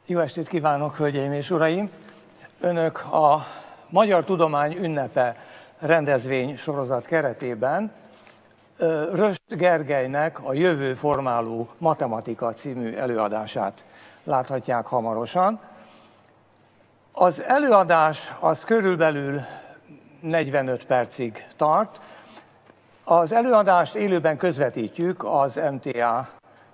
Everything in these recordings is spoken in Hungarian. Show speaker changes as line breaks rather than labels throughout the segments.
Jó estét kívánok, hölgyeim és uraim! Önök a Magyar Tudomány Ünnepe rendezvény sorozat keretében Röst Gergelynek a Jövő formáló matematika című előadását láthatják hamarosan. Az előadás az körülbelül 45 percig tart. Az előadást élőben közvetítjük az MTA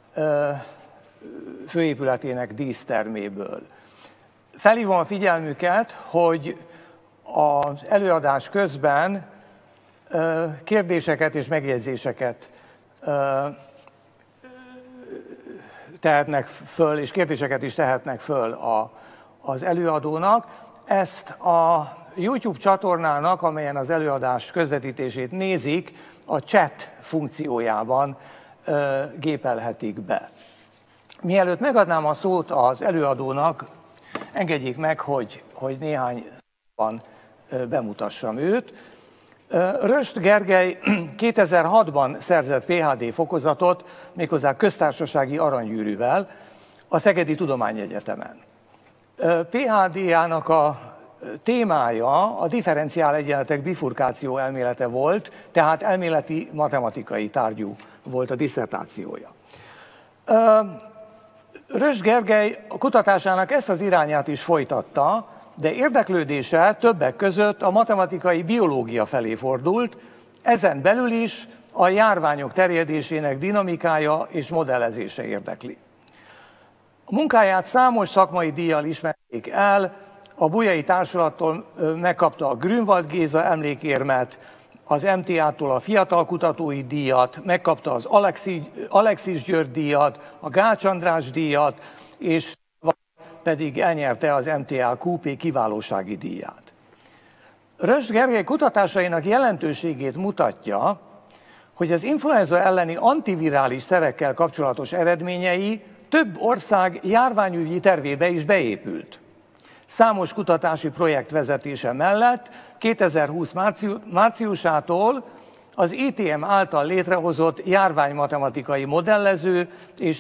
főépületének díszterméből. Felhívom a figyelmüket, hogy az előadás közben kérdéseket és megjegyzéseket tehetnek föl, és kérdéseket is tehetnek föl az előadónak. Ezt a YouTube csatornának, amelyen az előadás közvetítését nézik, a chat funkciójában gépelhetik be. Mielőtt megadnám a szót az előadónak, engedjék meg, hogy néhány szóban bemutassam őt. Röst Gergely 2006-ban szerzett PhD fokozatot, méghozzá köztársasági aranygyűrűvel a Szegedi Tudományegyetemen. PhD-jának a témája a differenciál egyenletek bifurkáció elmélete volt, tehát elméleti matematikai tárgyú volt a disszertációja. Röst Gergely a kutatásának ezt az irányát is folytatta, de érdeklődése többek között a matematikai biológia felé fordult, ezen belül is a járványok terjedésének dinamikája és modellezése érdekli. A munkáját számos szakmai díjjal ismerték el, a Bolyai Társulattól megkapta a Grünwald Géza emlékérmet, az MTA-tól a Fiatal Kutatói díjat, megkapta az Alexis György díjat, a Gács András díjat, és pedig elnyerte az MTA QP kiválósági díját. Röst Gergely kutatásainak jelentőségét mutatja, hogy az influenza elleni antivirális szerekkel kapcsolatos eredményei több ország járványügyi tervébe is beépült. Számos kutatási projekt vezetése mellett 2020 márciusától az ITM által létrehozott járványmatematikai modellező és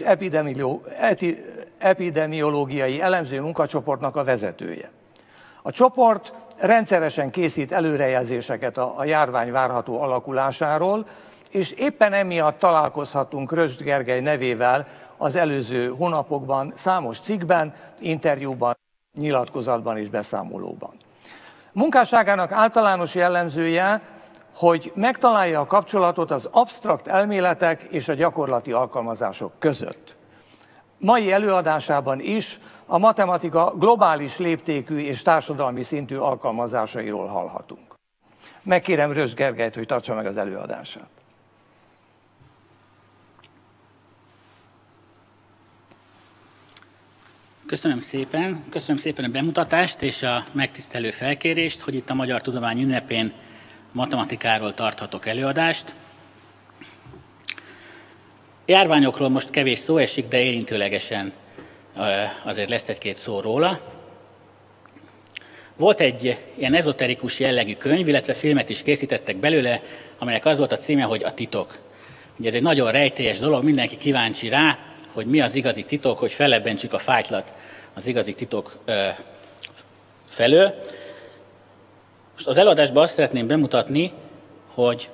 epidemiológiai elemző munkacsoportnak a vezetője. A csoport rendszeresen készít előrejelzéseket a járvány várható alakulásáról, és éppen emiatt találkozhatunk Röst Gergely nevével az előző hónapokban számos cikkben, interjúban, nyilatkozatban és beszámolóban. Munkásságának általános jellemzője, hogy megtalálja a kapcsolatot az absztrakt elméletek és a gyakorlati alkalmazások között. Mai előadásában is a matematika globális léptékű és társadalmi szintű alkalmazásairól hallhatunk. Megkérem Röst Gergelyt, hogy tartsa meg az előadását.
Köszönöm szépen a bemutatást és a megtisztelő felkérést, hogy itt a Magyar Tudomány Ünnepén matematikáról tarthatok előadást. Járványokról most kevés szó esik, de érintőlegesen azért lesz egy-két szó róla. Volt egy ilyen ezoterikus jellegű könyv, illetve filmet is készítettek belőle, amelynek az volt a címe, hogy A titok. Ugye ez egy nagyon rejtélyes dolog, mindenki kíváncsi rá, hogy mi az igazi titok, hogy fellebbentsük a fájtlat az igazi titok felől. Most az előadásban azt szeretném bemutatni, hogy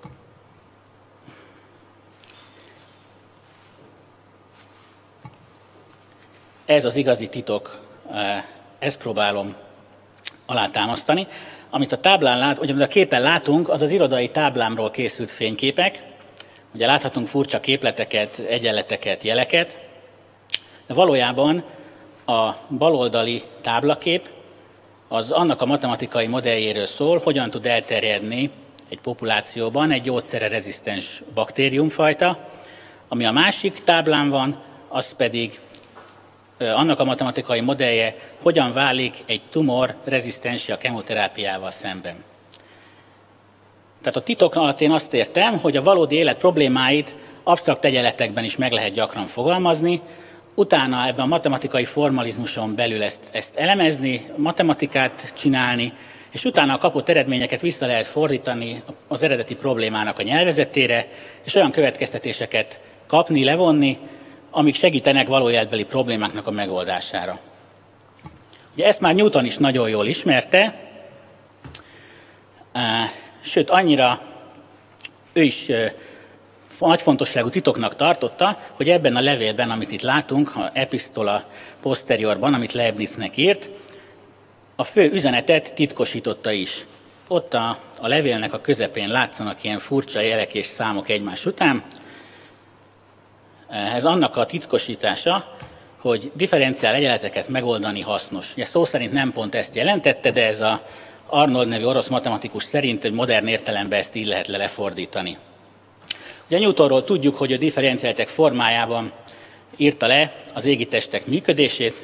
ez az igazi titok, ezt próbálom alátámasztani. Amit a táblán amit a képen látunk, az az irodai táblámról készült fényképek. Ugye láthatunk furcsa képleteket, egyenleteket, jeleket, de valójában a baloldali táblakép az annak a matematikai modelljéről szól, hogyan tud elterjedni egy populációban egy gyógyszerre rezisztens baktériumfajta, ami a másik táblán van, az pedig annak a matematikai modellje, hogyan válik egy tumor rezisztenssé a kemoterápiával szemben. Tehát a titok alatt én azt értem, hogy a valódi élet problémáit absztrakt egyenletekben is meg lehet gyakran fogalmazni, utána ebben a matematikai formalizmuson belül ezt elemezni, matematikát csinálni, és utána a kapott eredményeket vissza lehet fordítani az eredeti problémának a nyelvezetére, és olyan következtetéseket kapni, levonni, amik segítenek való életbeli problémáknak a megoldására. Ugye ezt már Newton is nagyon jól ismerte, sőt annyira ő is nagy fontosságú titoknak tartotta, hogy ebben a levélben, amit itt látunk, a Epistola Posteriorban, amit Leibniznek írt, a fő üzenetet titkosította is. Ott a levélnek a közepén látszanak ilyen furcsa jelek és számok egymás után. Ez annak a titkosítása, hogy differenciál egyenleteket megoldani hasznos. Ugye szó szerint nem pont ezt jelentette, de ez a Arnold nevű orosz matematikus szerint egy modern értelemben ezt így lehet lefordítani. Ugye Newtonról tudjuk, hogy a differenciáltek formájában írta le az égitestek működését.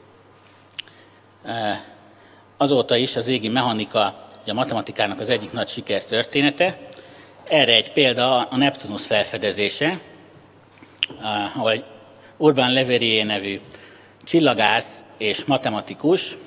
Azóta is az égi mechanika a matematikának az egyik nagy sikertörténete. Erre egy példa a Neptunus felfedezése, ahol Urbain Le Verrier nevű csillagász és matematikus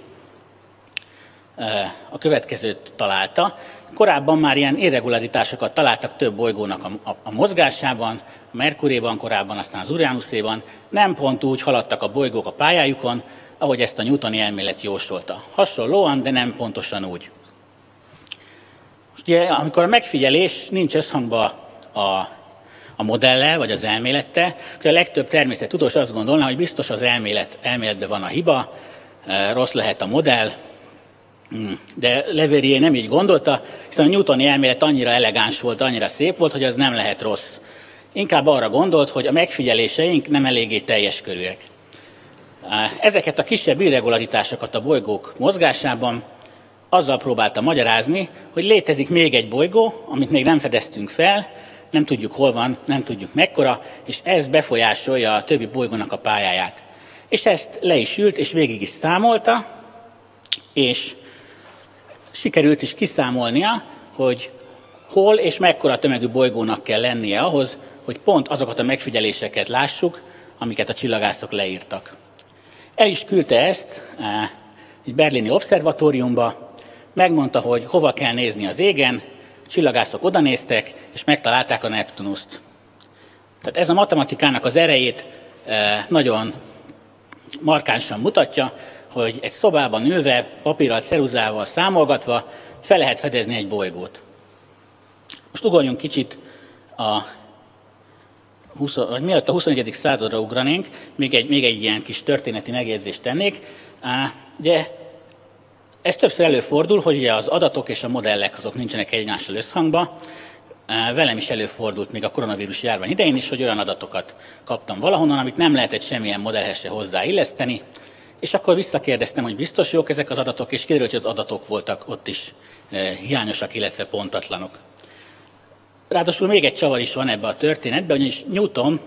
a következőt találta. Korábban már ilyen irregularitásokat találtak több bolygónak a mozgásában, a Merkuréban korábban, aztán az Uranuséban. Nem pont úgy haladtak a bolygók a pályájukon, ahogy ezt a newtoni elmélet jósolta. Hasonlóan, de nem pontosan úgy. Most ugye, amikor a megfigyelés nincs összhangban a modellel, vagy az elmélettel, akkor a legtöbb természettudós azt gondolná, hogy biztos az elméletben van a hiba, rossz lehet a modell, de Le Verrier nem így gondolta, hiszen a newtoni elmélet annyira elegáns volt, annyira szép volt, hogy az nem lehet rossz. Inkább arra gondolt, hogy a megfigyeléseink nem eléggé teljes körűek. Ezeket a kisebb irregularitásokat a bolygók mozgásában azzal próbálta magyarázni, hogy létezik még egy bolygó, amit még nem fedeztünk fel, nem tudjuk hol van, nem tudjuk mekkora, és ez befolyásolja a többi bolygónak a pályáját. És ezt le is ült, és végig is számolta, és sikerült is kiszámolnia, hogy hol és mekkora tömegű bolygónak kell lennie ahhoz, hogy pont azokat a megfigyeléseket lássuk, amiket a csillagászok leírtak. El is küldte ezt egy berlini obszervatóriumba, megmondta, hogy hova kell nézni az égen, a csillagászok odanéztek, és megtalálták a Neptunust. Tehát ez a matematikának az erejét nagyon markánsan mutatja, hogy egy szobában ülve, papírral, ceruzával számolgatva fel lehet fedezni egy bolygót. Most ugorjunk kicsit, mielőtt a 21. századra ugranénk, még egy ilyen kis történeti megjegyzést tennék. Ugye, ez többször előfordul, hogy ugye az adatok és a modellek azok nincsenek egymással összhangban. Velem is előfordult még a koronavírus járvány idején is, hogy olyan adatokat kaptam valahonnan, amit nem lehetett semmilyen modellhez se hozzáilleszteni, és akkor visszakérdeztem, hogy biztos jók ezek az adatok, és kiderült, hogy az adatok voltak ott is hiányosak, illetve pontatlanok. Ráadásul még egy csavar is van ebbe a történetben, ugyanis Newton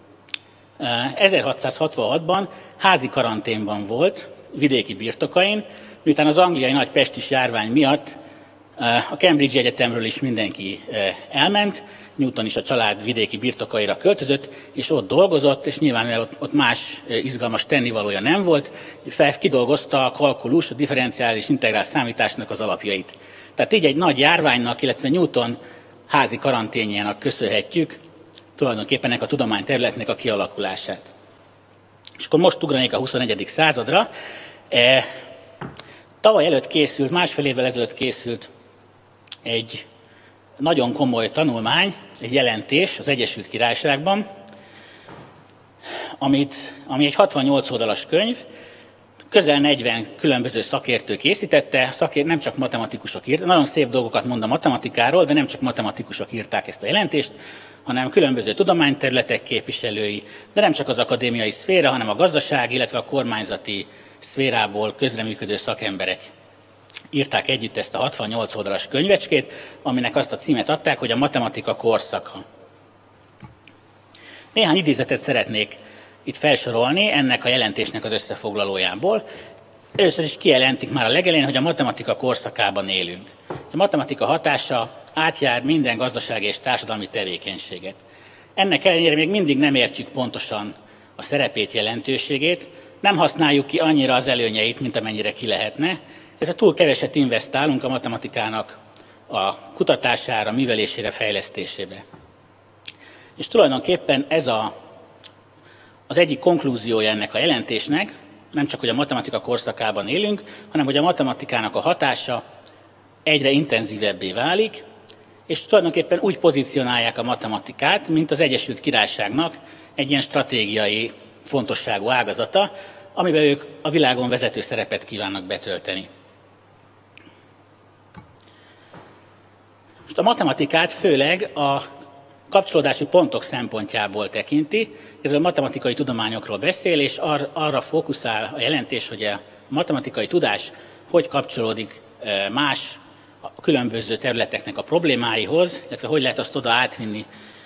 1666-ban házi karanténban volt vidéki birtokain, miután az angliai nagy pestis járvány miatt a Cambridge Egyetemről is mindenki elment, Newton is a család vidéki birtokaira költözött, és ott dolgozott, és nyilván ott más izgalmas tennivalója nem volt, kidolgozta a kalkulus, a differenciális integrál számításnak az alapjait. Tehát így egy nagy járványnak, illetve Newton házi karanténjának köszönhetjük tulajdonképpen ennek a tudományterületnek a kialakulását. És akkor most ugranék a 21. századra. Tavaly előtt készült, másfél évvel ezelőtt készült egy nagyon komoly tanulmány, egy jelentés az Egyesült Királyságban, ami egy 68 oldalas könyv, közel 40 különböző szakértő készítette, nem csak matematikusok írták, nagyon szép dolgokat mond a matematikáról, de nem csak matematikusok írták ezt a jelentést, hanem különböző tudományterületek képviselői, de nem csak az akadémiai szféra, hanem a gazdasági, illetve a kormányzati szférából közreműködő szakemberek írták együtt ezt a 68 oldalas könyvecskét, aminek azt a címet adták, hogy a matematika korszaka. Néhány idézetet szeretnék itt felsorolni ennek a jelentésnek az összefoglalójából. Először is kijelentik már a legelején, hogy a matematika korszakában élünk. A matematika hatása átjár minden gazdasági és társadalmi tevékenységet. Ennek ellenére még mindig nem értjük pontosan a szerepét, jelentőségét, nem használjuk ki annyira az előnyeit, mint amennyire ki lehetne, és túl keveset investálunk a matematikának a kutatására, művelésére, fejlesztésébe. És tulajdonképpen ez az egyik konklúziója ennek a jelentésnek, nem csak, hogy a matematika korszakában élünk, hanem hogy a matematikának a hatása egyre intenzívebbé válik, és tulajdonképpen úgy pozícionálják a matematikát, mint az Egyesült Királyságnak egy ilyen stratégiai fontosságú ágazata, amiben ők a világon vezető szerepet kívánnak betölteni. Most a matematikát főleg a kapcsolódási pontok szempontjából tekinti, ez a matematikai tudományokról beszél, és arra fókuszál a jelentés, hogy a matematikai tudás hogy kapcsolódik más a különböző területeknek a problémáihoz, illetve hogy lehet azt oda átvinni,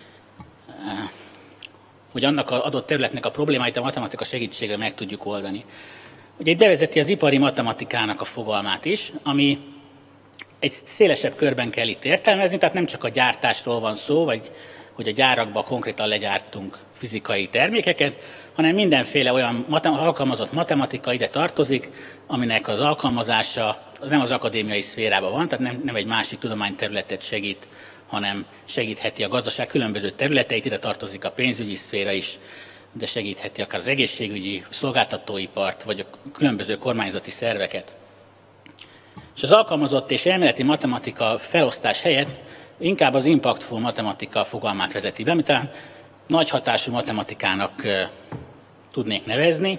hogy annak az adott területnek a problémáit a matematika segítségével meg tudjuk oldani. Ugye itt bevezeti az ipari matematikának a fogalmát is, ami egy szélesebb körben kell itt értelmezni, tehát nem csak a gyártásról van szó, vagy hogy a gyárakban konkrétan legyártunk fizikai termékeket, hanem mindenféle olyan alkalmazott matematika ide tartozik, aminek az alkalmazása nem az akadémiai szférában van, tehát nem egy másik tudományterületet segít, hanem segítheti a gazdaság különböző területeit, ide tartozik a pénzügyi szféra is, de segítheti akár az egészségügyi, szolgáltatóipart, vagy a különböző kormányzati szerveket. És az alkalmazott és elméleti matematika felosztás helyett inkább az impactful matematika fogalmát vezeti be, amit a nagy hatású matematikának tudnék nevezni.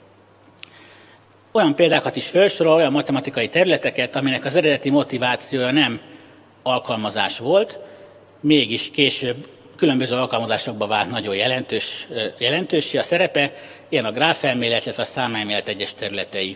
Olyan példákat is felsorol, olyan matematikai területeket, aminek az eredeti motivációja nem alkalmazás volt, mégis később különböző alkalmazásokba vált nagyon jelentőssé a szerepe, ilyen a gráfelmélet, illetve a számelmélet egyes területei,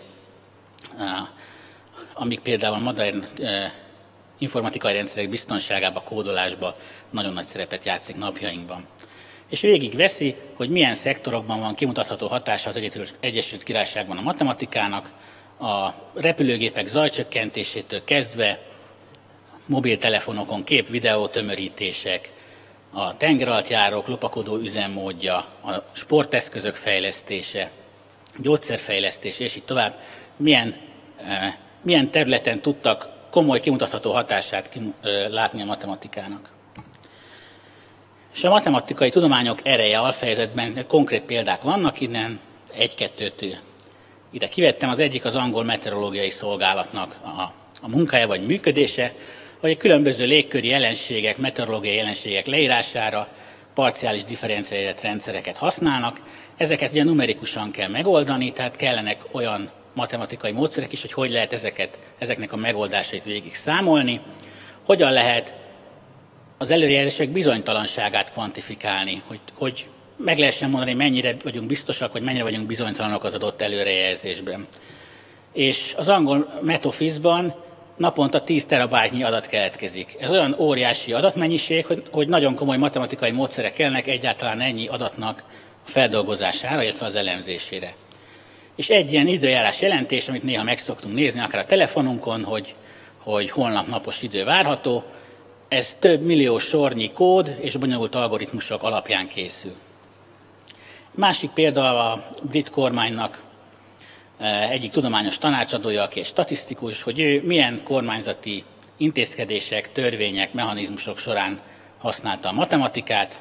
amik például a modern informatikai rendszerek biztonságába, kódolásba nagyon nagy szerepet játszik napjainkban. És végig veszi, hogy milyen szektorokban van kimutatható hatása az Egyesült Királyságban a matematikának, a repülőgépek zajcsökkentésétől kezdve, mobiltelefonokon kép-videó tömörítések, a tengeralattjárók lopakodó üzemmódja, a sporteszközök fejlesztése, gyógyszerfejlesztés, és így tovább, milyen területen tudtak komoly kimutatható hatását látni a matematikának. És a matematikai tudományok ereje alfejezetben konkrét példák vannak, innen egy-kettőt ide kivettem. Az egyik az angol meteorológiai szolgálatnak a munkája vagy működése, hogy különböző légköri jelenségek, meteorológiai jelenségek leírására parciális differenciált rendszereket használnak. Ezeket ugye numerikusan kell megoldani, tehát kellenek olyan matematikai módszerek is, hogy lehet ezeknek a megoldásait végig számolni, hogyan lehet az előrejelzések bizonytalanságát kvantifikálni, hogy meg lehessen mondani, mennyire vagyunk biztosak, vagy mennyire vagyunk bizonytalanok az adott előrejelzésben. És az angol Metofizban naponta 10 terabájtnyi adat keletkezik. Ez olyan óriási adatmennyiség, hogy nagyon komoly matematikai módszerek kellnek egyáltalán ennyi adatnak a feldolgozására, illetve az elemzésére. És egy ilyen időjárás jelentés, amit néha meg szoktunk nézni, akár a telefonunkon, hogy holnap napos idő várható, ez több millió sornyi kód és bonyolult algoritmusok alapján készül. Másik példa a brit kormánynak egyik tudományos tanácsadója, aki egy statisztikus, hogy ő milyen kormányzati intézkedések, törvények, mechanizmusok során használta a matematikát.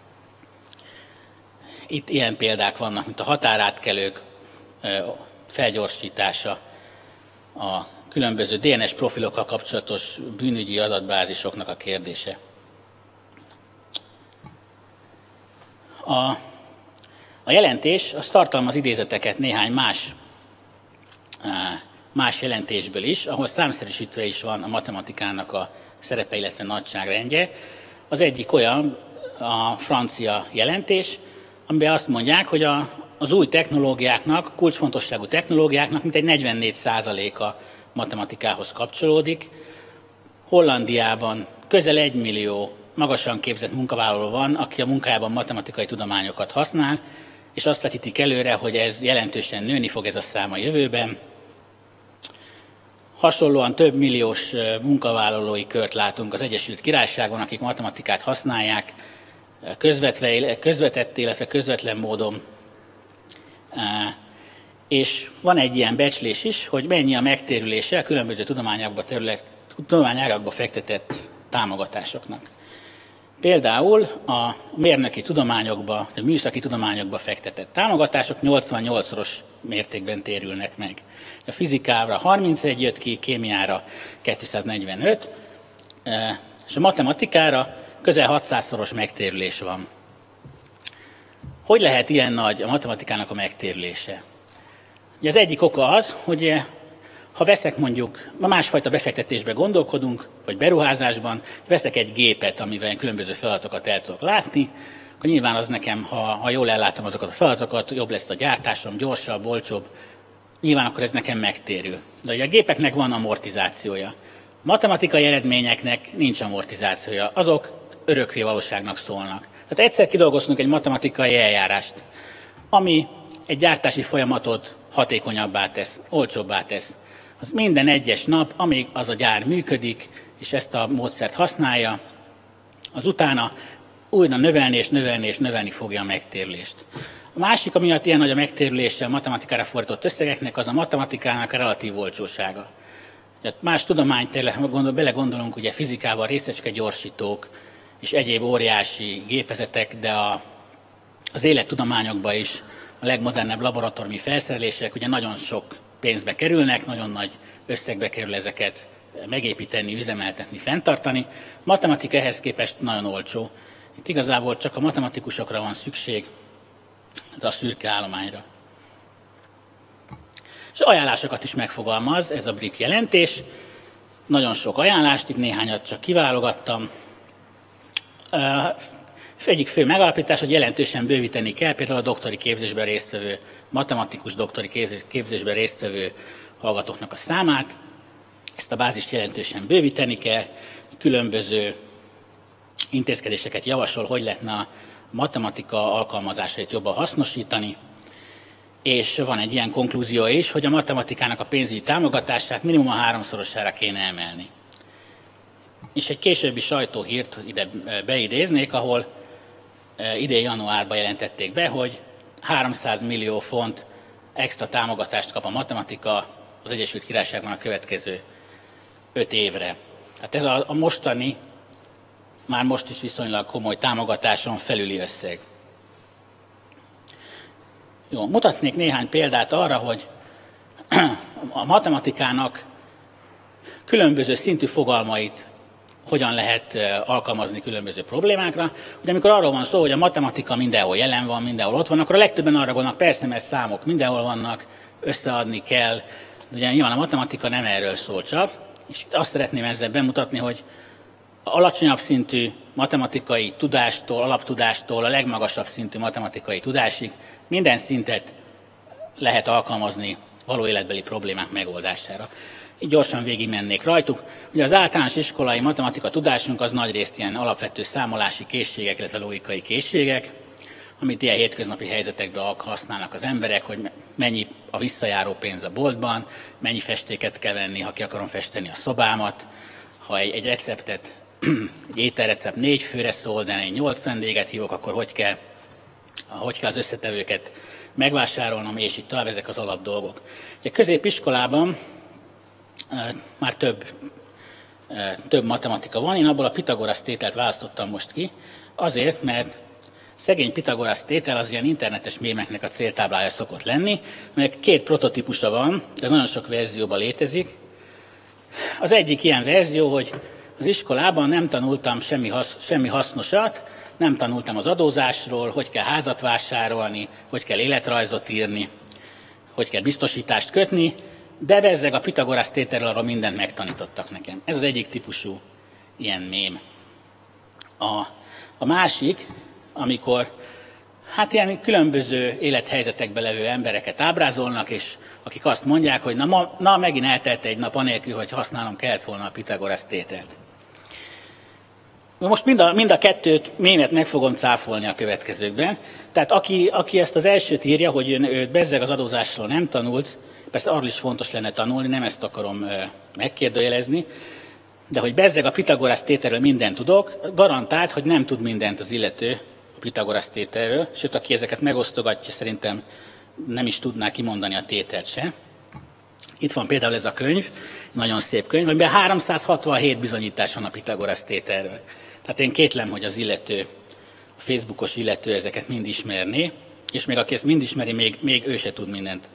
Itt ilyen példák vannak, mint a határátkelők felgyorsítása, a különböző DNS profilokkal kapcsolatos bűnügyi adatbázisoknak a kérdése. A jelentés az tartalmaz idézeteket néhány más jelentésből is, ahol számszerűsítve is van a matematikának a szerepe, illetve nagyságrendje. Az egyik olyan, a francia jelentés, amiben azt mondják, hogy az új technológiáknak, kulcsfontosságú technológiáknak mintegy 44%-a matematikához kapcsolódik. Hollandiában közel 1 millió magasan képzett munkavállaló van, aki a munkájában matematikai tudományokat használ, és azt vetítik előre, hogy ez jelentősen nőni fog ez a szám a jövőben. Hasonlóan több milliós munkavállalói kört látunk az Egyesült Királyságon, akik matematikát használják közvetett, illetve közvetlen módon. És van egy ilyen becslés is, hogy mennyi a megtérülése a különböző tudományágakba fektetett támogatásoknak. Például a mérnöki tudományokba, a műszaki tudományokba fektetett támogatások 88-szoros mértékben térülnek meg. A fizikára 31 jött ki, kémiára 245, és a matematikára közel 600-szoros megtérülés van. Hogy lehet ilyen nagy a matematikának a megtérülése? Ugye az egyik oka az, hogy ha veszek mondjuk, másfajta befektetésbe gondolkodunk, vagy beruházásban, veszek egy gépet, amivel különböző feladatokat el tudok látni, akkor nyilván az nekem, ha jól ellátom azokat a feladatokat, jobb lesz a gyártásom, gyorsabb, olcsóbb, nyilván akkor ez nekem megtérül. De ugye a gépeknek van amortizációja. A matematikai eredményeknek nincs amortizációja, azok örökké valóságnak szólnak. Tehát egyszer kidolgoztunk egy matematikai eljárást, ami egy gyártási folyamatot hatékonyabbá tesz, olcsóbbá tesz. Az minden egyes nap, amíg az a gyár működik, és ezt a módszert használja, az utána újra növelni fogja a megtérülést. A másik, ami miatt ilyen nagy a megtérülése a matematikára fordított összegeknek, az a matematikának a relatív olcsósága. Más tudományterületekben belegondolunk, ugye fizikában részecskegyorsítók és egyéb óriási gépezetek, de az élettudományokban is a legmodernebb laboratóriumi felszerelések ugye nagyon sok pénzbe kerülnek, nagyon nagy összegbe kerül ezeket megépíteni, üzemeltetni, fenntartani. Matematika ehhez képest nagyon olcsó. Itt igazából csak a matematikusokra van szükség, a szürke állományra. És ajánlásokat is megfogalmaz ez a brit jelentés. Nagyon sok ajánlást, itt néhányat csak kiválogattam. Egyik fő megállapítás, hogy jelentősen bővíteni kell például a doktori képzésben résztvevő, matematikus doktori képzésben résztvevő hallgatóknak a számát. Ezt a bázist jelentősen bővíteni kell, különböző intézkedéseket javasol, hogy lehetne a matematika alkalmazásait jobban hasznosítani, és van egy ilyen konklúzió is, hogy a matematikának a pénzügyi támogatását minimum a 3-szorosára kéne emelni. És egy későbbi sajtóhírt ide beidéznék, ahol idén januárban jelentették be, hogy 300 millió font extra támogatást kap a matematika az Egyesült Királyságban a következő 5 évre. Tehát ez a mostani, már most is viszonylag komoly támogatáson felüli összeg. Jó, mutatnék néhány példát arra, hogy a matematikának különböző szintű fogalmait hogyan lehet alkalmazni különböző problémákra. Ugye amikor arról van szó, hogy a matematika mindenhol jelen van, mindenhol ott van, akkor a legtöbben arra gondolnak, persze, mert számok mindenhol vannak, összeadni kell. De ugye nyilván a matematika nem erről szól csak, és azt szeretném ezzel bemutatni, hogy alacsonyabb szintű matematikai tudástól, alaptudástól a legmagasabb szintű matematikai tudásig minden szintet lehet alkalmazni való életbeli problémák megoldására. Így gyorsan végigmennék rajtuk. Ugye az általános iskolai matematika tudásunk az nagyrészt ilyen alapvető számolási készségek, illetve logikai készségek, amit ilyen hétköznapi helyzetekben használnak az emberek, hogy mennyi a visszajáró pénz a boltban, mennyi festéket kell venni, ha ki akarom festeni a szobámat, ha egy receptet, egy ételrecept 4 főre szól, de én 8 vendéget hívok, akkor hogy kell az összetevőket megvásárolnom, és így tovább, ezek az alapdolgok. A középiskolában már több matematika van, én abból a Pitagorasz tételt választottam most ki, azért, mert szegény Pitagorasz tétel az ilyen internetes mémeknek a céltáblája szokott lenni, aminek 2 prototípusa van, de nagyon sok verzióban létezik. Az egyik ilyen verzió, hogy az iskolában nem tanultam semmi hasznosat, nem tanultam az adózásról, hogy kell házat vásárolni, hogy kell életrajzot írni, hogy kell biztosítást kötni, de bezzeg a Pitagorasz tételről arról mindent megtanítottak nekem. Ez az egyik típusú ilyen mém. A másik, amikor ilyen különböző élethelyzetekben levő embereket ábrázolnak, és akik azt mondják, hogy na megint eltelt egy nap anélkül, hogy használnom kellett volna a Pitagorasz tételt. Most mind a 2 mémet meg fogom cáfolni a következőkben. Tehát aki ezt az elsőt írja, hogy ő bezzeg az adózásról nem tanult, persze arról is fontos lenne tanulni, nem ezt akarom megkérdőjelezni, de hogy bezzeg a Pitagorasz tételről mindent tudok, garantált, hogy nem tud mindent az illető a Pitagorasz tételről, sőt, aki ezeket megosztogatja, szerintem nem is tudná kimondani a tételt se. Itt van például ez a könyv, nagyon szép könyv, amiben 367 bizonyítás van a Pitagorasz tételről. Tehát én kétlem, hogy az illető, a Facebookos illető ezeket mind ismerné, és még aki ezt mind ismeri, még ő se tud mindent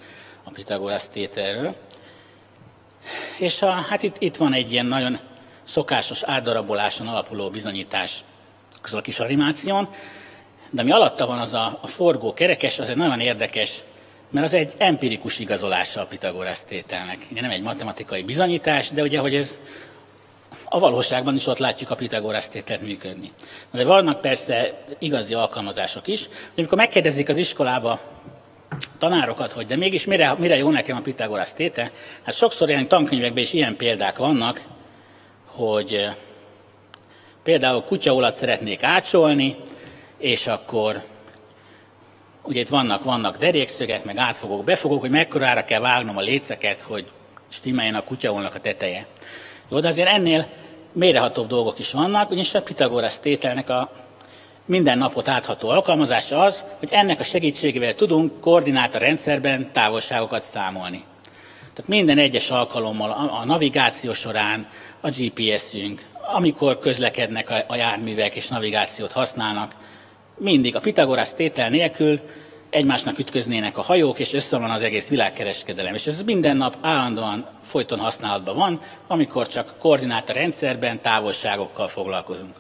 a Pitagorasz tételről. És hát itt van egy ilyen nagyon szokásos átdaraboláson alapuló bizonyítás közül a kis animáción, de ami alatta van, az a forgó kerekes, az egy nagyon érdekes, mert az egy empirikus igazolása a Pitagorasz tételnek. Ugye nem egy matematikai bizonyítás, de ugye, hogy ez a valóságban is ott látjuk a Pitagorasz tételt működni. De vannak persze igazi alkalmazások is. Amikor megkérdezik az iskolába tanárokat, hogy de mégis mire jó nekem a Pitagorasz tétel, hát sokszor ilyen tankönyvekben is ilyen példák vannak, hogy például kutyaolat szeretnék átsolni, és akkor ugye itt vannak derékszögek, meg átfogók, befogók, hogy mekkorára kell vágnom a léceket, hogy stimmeljen a kutyaolnak a teteje. Jó, de azért ennél mélyrehatóbb dolgok is vannak, ugyanis a Pitagorasz tételnek a minden napot átható alkalmazása az, hogy ennek a segítségével tudunk koordináta rendszerben távolságokat számolni. Tehát minden egyes alkalommal a navigáció során a GPS-ünk, amikor közlekednek a járművek és navigációt használnak, mindig a Pitagorasz tétel nélkül egymásnak ütköznének a hajók, és összeomlana az egész világkereskedelem. És ez minden nap állandóan folyton használatban van, amikor csak koordináta rendszerben távolságokkal foglalkozunk.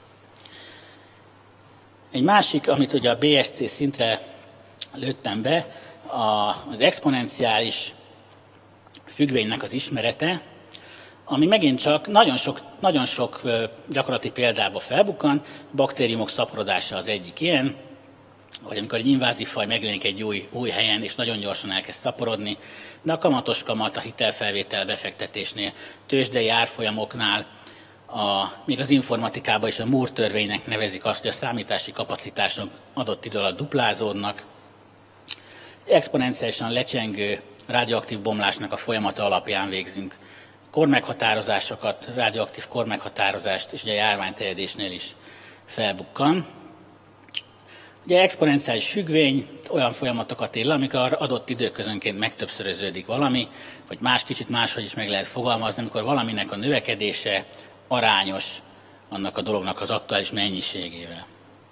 Egy másik, amit ugye a BSC szintre lőttem be, az exponenciális függvénynek az ismerete, ami megint csak nagyon sok gyakorlati példában felbukkan. Baktériumok szaporodása az egyik ilyen, vagy amikor egy invázív faj megjelenik egy új helyen, és nagyon gyorsan elkezd szaporodni, de a kamatos kamat a hitelfelvétel befektetésnél, tőzsdei árfolyamoknál, még az informatikában is a Moore törvénynek nevezik azt, hogy a számítási kapacitások adott idő alatt duplázódnak. Exponenciálisan lecsengő radioaktív bomlásnak a folyamata alapján végzünk kormeghatározásokat, radioaktív kormeghatározást, és ugye a járványterjedésnél is felbukkan. Ugye exponenciális függvény olyan folyamatokat él, amikor adott időközönként megtöbbszöröződik valami, vagy kicsit máshogy is meg lehet fogalmazni, amikor valaminek a növekedése arányos annak a dolognak az aktuális mennyiségével.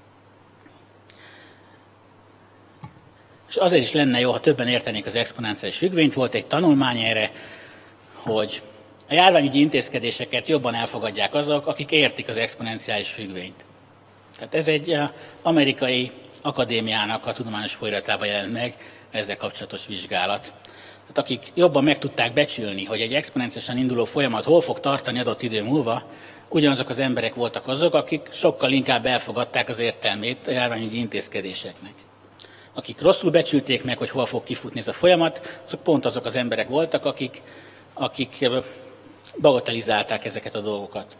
És azért is lenne jó, ha többen értenék az exponenciális függvényt. Volt egy tanulmány erre, hogy a járványügyi intézkedéseket jobban elfogadják azok, akik értik az exponenciális függvényt. Tehát ez egy amerikai akadémiának a tudományos folyóiratában jelent meg ezzel kapcsolatos vizsgálat. Tehát akik jobban meg tudták becsülni, hogy egy exponenciálisan induló folyamat hol fog tartani adott idő múlva, ugyanazok az emberek voltak azok, akik sokkal inkább elfogadták az értelmét a járványügyi intézkedéseknek. Akik rosszul becsülték meg, hogy hol fog kifutni ez a folyamat, azok pont azok az emberek voltak, akik bagatelizálták ezeket a dolgokat.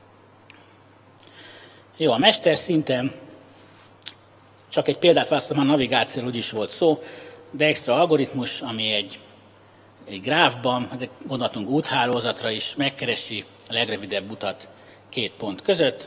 Jó, a mesterszinten csak egy példát választom, a navigációról úgy is volt szó, de extra algoritmus, ami egy gráfban, gondolhatunk úthálózatra is, megkeresi a legrövidebb utat két pont között.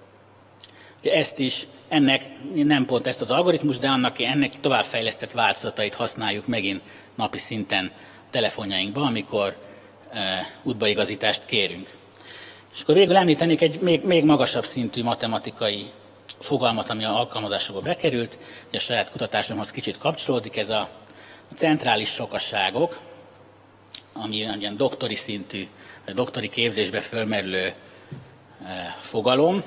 Ennek nem pont ezt az algoritmus, de ennek továbbfejlesztett változatait használjuk megint napi szinten telefonjainkba, amikor útbaigazítást kérünk. És akkor végül említenék egy még magasabb szintű matematikai fogalmat, ami a alkalmazásokba bekerült, és a saját kutatásomhoz kicsit kapcsolódik, ez a centrális sokaságok, ami ilyen doktori szintű, vagy doktori képzésbe fölmerülő fogalom,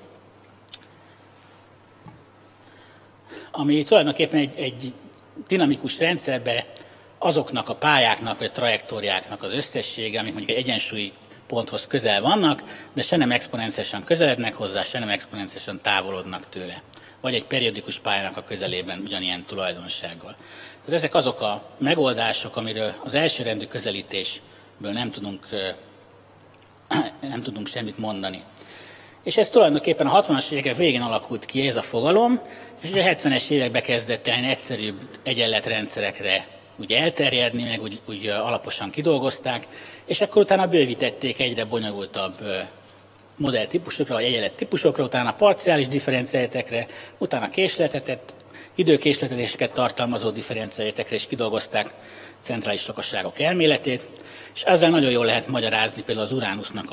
ami tulajdonképpen egy dinamikus rendszerbe azoknak a pályáknak, vagy trajektóriáknak az összessége, amik mondjuk egy egyensúlyi ponthoz közel vannak, de se nem exponenciálisan közelednek hozzá, se nem exponenciálisan távolodnak tőle. Vagy egy periódikus pályának a közelében ugyanilyen tulajdonsággal. Tehát ezek azok a megoldások, amiről az elsőrendű közelítésből nem tudunk semmit mondani. És ez tulajdonképpen a 60-as évek végén alakult ki ez a fogalom, és a 70-es években kezdett el egyszerűbb egyenletrendszerekre úgy elterjedni, meg úgy alaposan kidolgozták, és akkor utána bővítették egyre bonyolultabb modelltípusokra, vagy egyenlettípusokra, utána parciális differenciáletekre, utána időkésletedéseket tartalmazó differenciáletekre is kidolgozták centrális sokaságok elméletét, és ezzel nagyon jól lehet magyarázni például az Uránusznak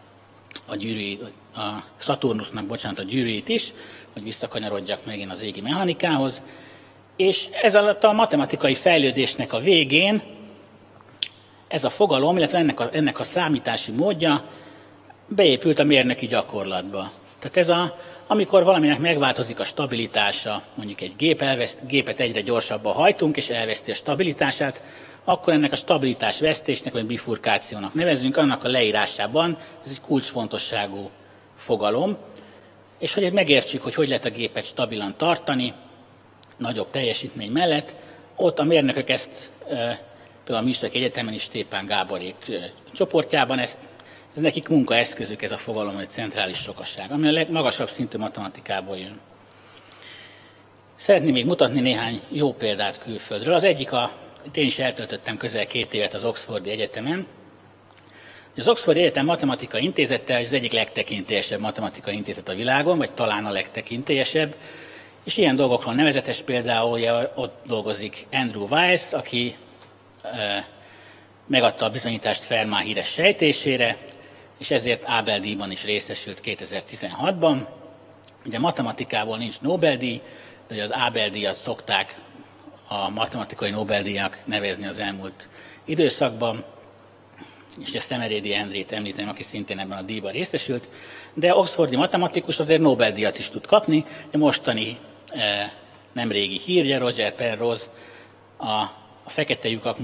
a Szaturnusznak, a gyűrűit is, hogy visszakanyarodjak megint az égi mechanikához. És ez alatt a matematikai fejlődésnek a végén ez a fogalom, illetve ennek a számítási módja beépült a mérnöki gyakorlatba. Tehát amikor valaminek megváltozik a stabilitása, mondjuk egy gépet egyre gyorsabban hajtunk, és elveszti a stabilitását, akkor ennek a stabilitásvesztésnek, vagy bifurkációnak nevezünk, annak a leírásában ez egy kulcsfontosságú fogalom, és hogy megértsük, hogy lehet a gépet stabilan tartani, nagyobb teljesítmény mellett, ott a mérnökök ezt, például a Műszaki Egyetemen is Stépán Gáborék csoportjában, ez nekik munkaeszközük, ez a fogalom, egy centrális sokaság, ami a legmagasabb szintű matematikából jön. Szeretném még mutatni néhány jó példát külföldről. Az egyik, én is eltöltöttem közel 2 évet az Oxfordi Egyetemen. Az Oxfordi Egyetem Matematikai Intézete az egyik legtekintélyesebb matematikai intézet a világon, vagy talán a legtekintélyesebb, és ilyen dolgokról nevezetes például, ott dolgozik Andrew Weiss, aki megadta a bizonyítást Fermat híres sejtésére, és ezért Abel-díjban is részesült 2016-ban. Ugye matematikából nincs Nobel-díj, de az Abel-díjat szokták a matematikai Nobel-díjak nevezni az elmúlt időszakban, és a Szemerédi Endrét említeném, aki szintén ebben a díjban részesült, de oxfordi matematikus azért Nobel-díjat is tud kapni, de mostani nemrégi hírje Roger Penrose a fekete lyukak